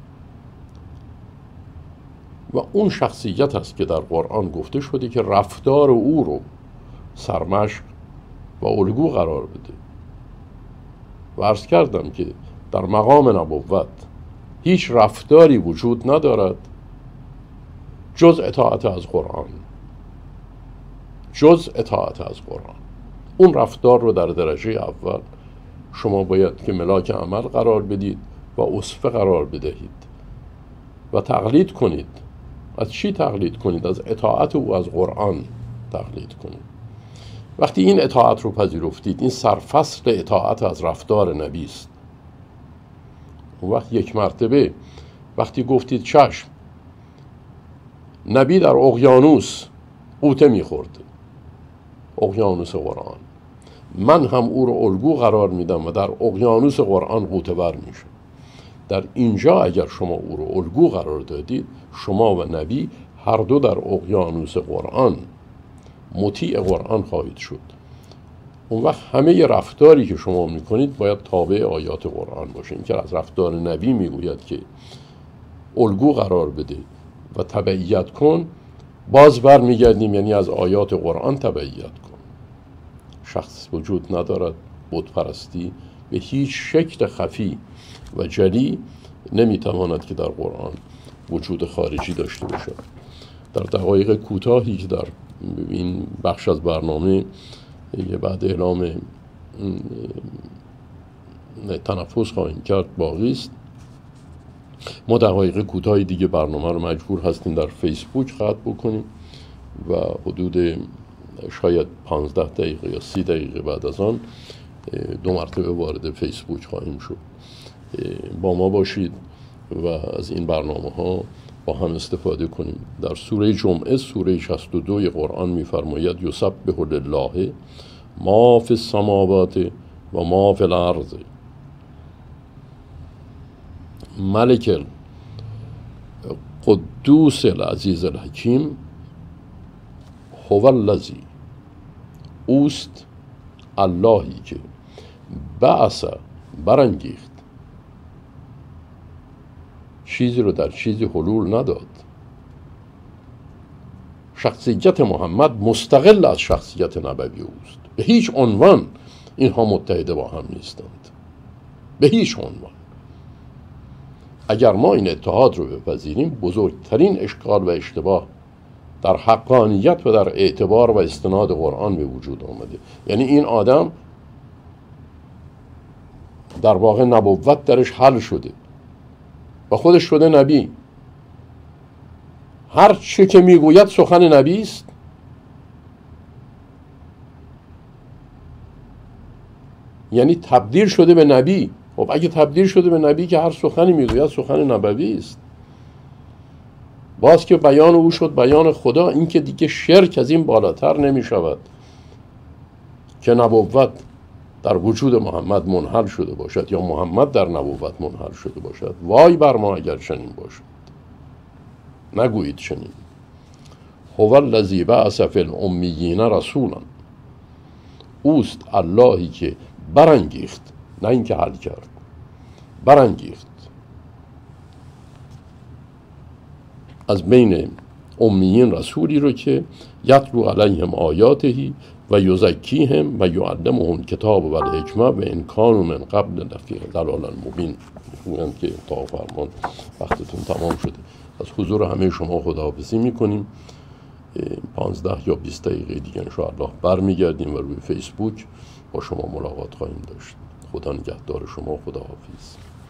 و اون شخصیت است که در قرآن گفته شده که رفتار او رو سرمشق و الگو قرار بده. و عرض کردم که در مقام نبوت هیچ رفتاری وجود ندارد جز اطاعت از قرآن، جز اطاعت از قرآن. اون رفتار رو در درجه اول شما باید که ملاک عمل قرار بدید و اسوه قرار بدهید و تقلید کنید. از چی تقلید کنید؟ از اطاعت او از قرآن تقلید کنید. وقتی این اطاعت رو پذیرفتید، این سرفصل اطاعت از رفتار نبی است. اون وقت یک مرتبه وقتی گفتید چشم، نبی در اقیانوس غوطه میخورد، اقیانوس قرآن، من هم او رو الگو قرار میدم و در اقیانوس قرآن غوطه ور میشه. در اینجا اگر شما او رو الگو قرار دادید، شما و نبی هر دو در اقیانوس قرآن مطیع قرآن خواهید شد. اون وقت همه رفتاری که شما میکنید باید تابع آیات قرآن باشه. این که از رفتار نبی میگوید که الگو قرار بده و تبعیت کن، باز بر میگردیم یعنی از آیات قرآن تبعیت کن. شخص وجود ندارد، بت پرستی به هیچ شکل خفی و جلی نمیتواند که در قرآن وجود خارجی داشته باشه. در دقایق کوتاهی که در این بخش از برنامه بعد اعلام تنفس خواهیم کرد باقی است، ما دقایق کوتاهی دیگه برنامه رو مجبور هستیم در فیسبوک قطع بکنیم و حدود شاید 15 دقیقه یا 30 دقیقه بعد از آن 2 مرتبه وارد فیسبوک خواهیم شد. با ما باشید و از این برنامه ها با هم استفاده کنیم. در سوره جمعه سوره 62 قرآن می‌فرماید یسبح لله ما فی السماوات و ما فی الارض ملک القدوس العزیز الحکیم هو الذی، اوست اللهی که بعث برانگیخت، چیزی رو در چیزی حلول نداد. شخصیت محمد مستقل از شخصیت نبوی اوست. به هیچ عنوان اینها متحد با هم نیستند، به هیچ عنوان. اگر ما این اتحاد رو بپذیریم بزرگترین اشکال و اشتباه در حقانیت و در اعتبار و استناد قرآن به وجود آمده. یعنی این آدم در واقع نبوت درش حل شده و خودش شده نبی. هر چه که میگوید سخن نبی است. یعنی تبدیل شده به نبی. خب اگه تبدیل شده به نبی که هر سخنی میگوید سخن نبوی است. باز که بیان او شد بیان خدا، این که دیگه شرک از این بالاتر نمی شود که نبوت در وجود محمد منحل شده باشد یا محمد در نبوت منحل شده باشد. وای بر ما اگر چنین باشد. نگویید چنین. هو الذی بعث فی الامیین رسولا، اوست اللهی که برانگیخت، نه اینکه حل کرد، برانگیخت از بین امیین رسولی رو که یتلو علیهم آیاتهی و یزکیهم و یعلمهم کتاب و الحکمه و ان کانوا من قبل لفی ضلال مبین. میگن که تا فرمان وقتتون تمام شده. از حضور همه شما خداحافظی میکنیم. 15 یا 20 دقیقه دیگه انشاءالله برمیگردیم و روی فیسبوک با شما ملاقات خواهیم داشت. خدا نگهدار شما. خداحافظ.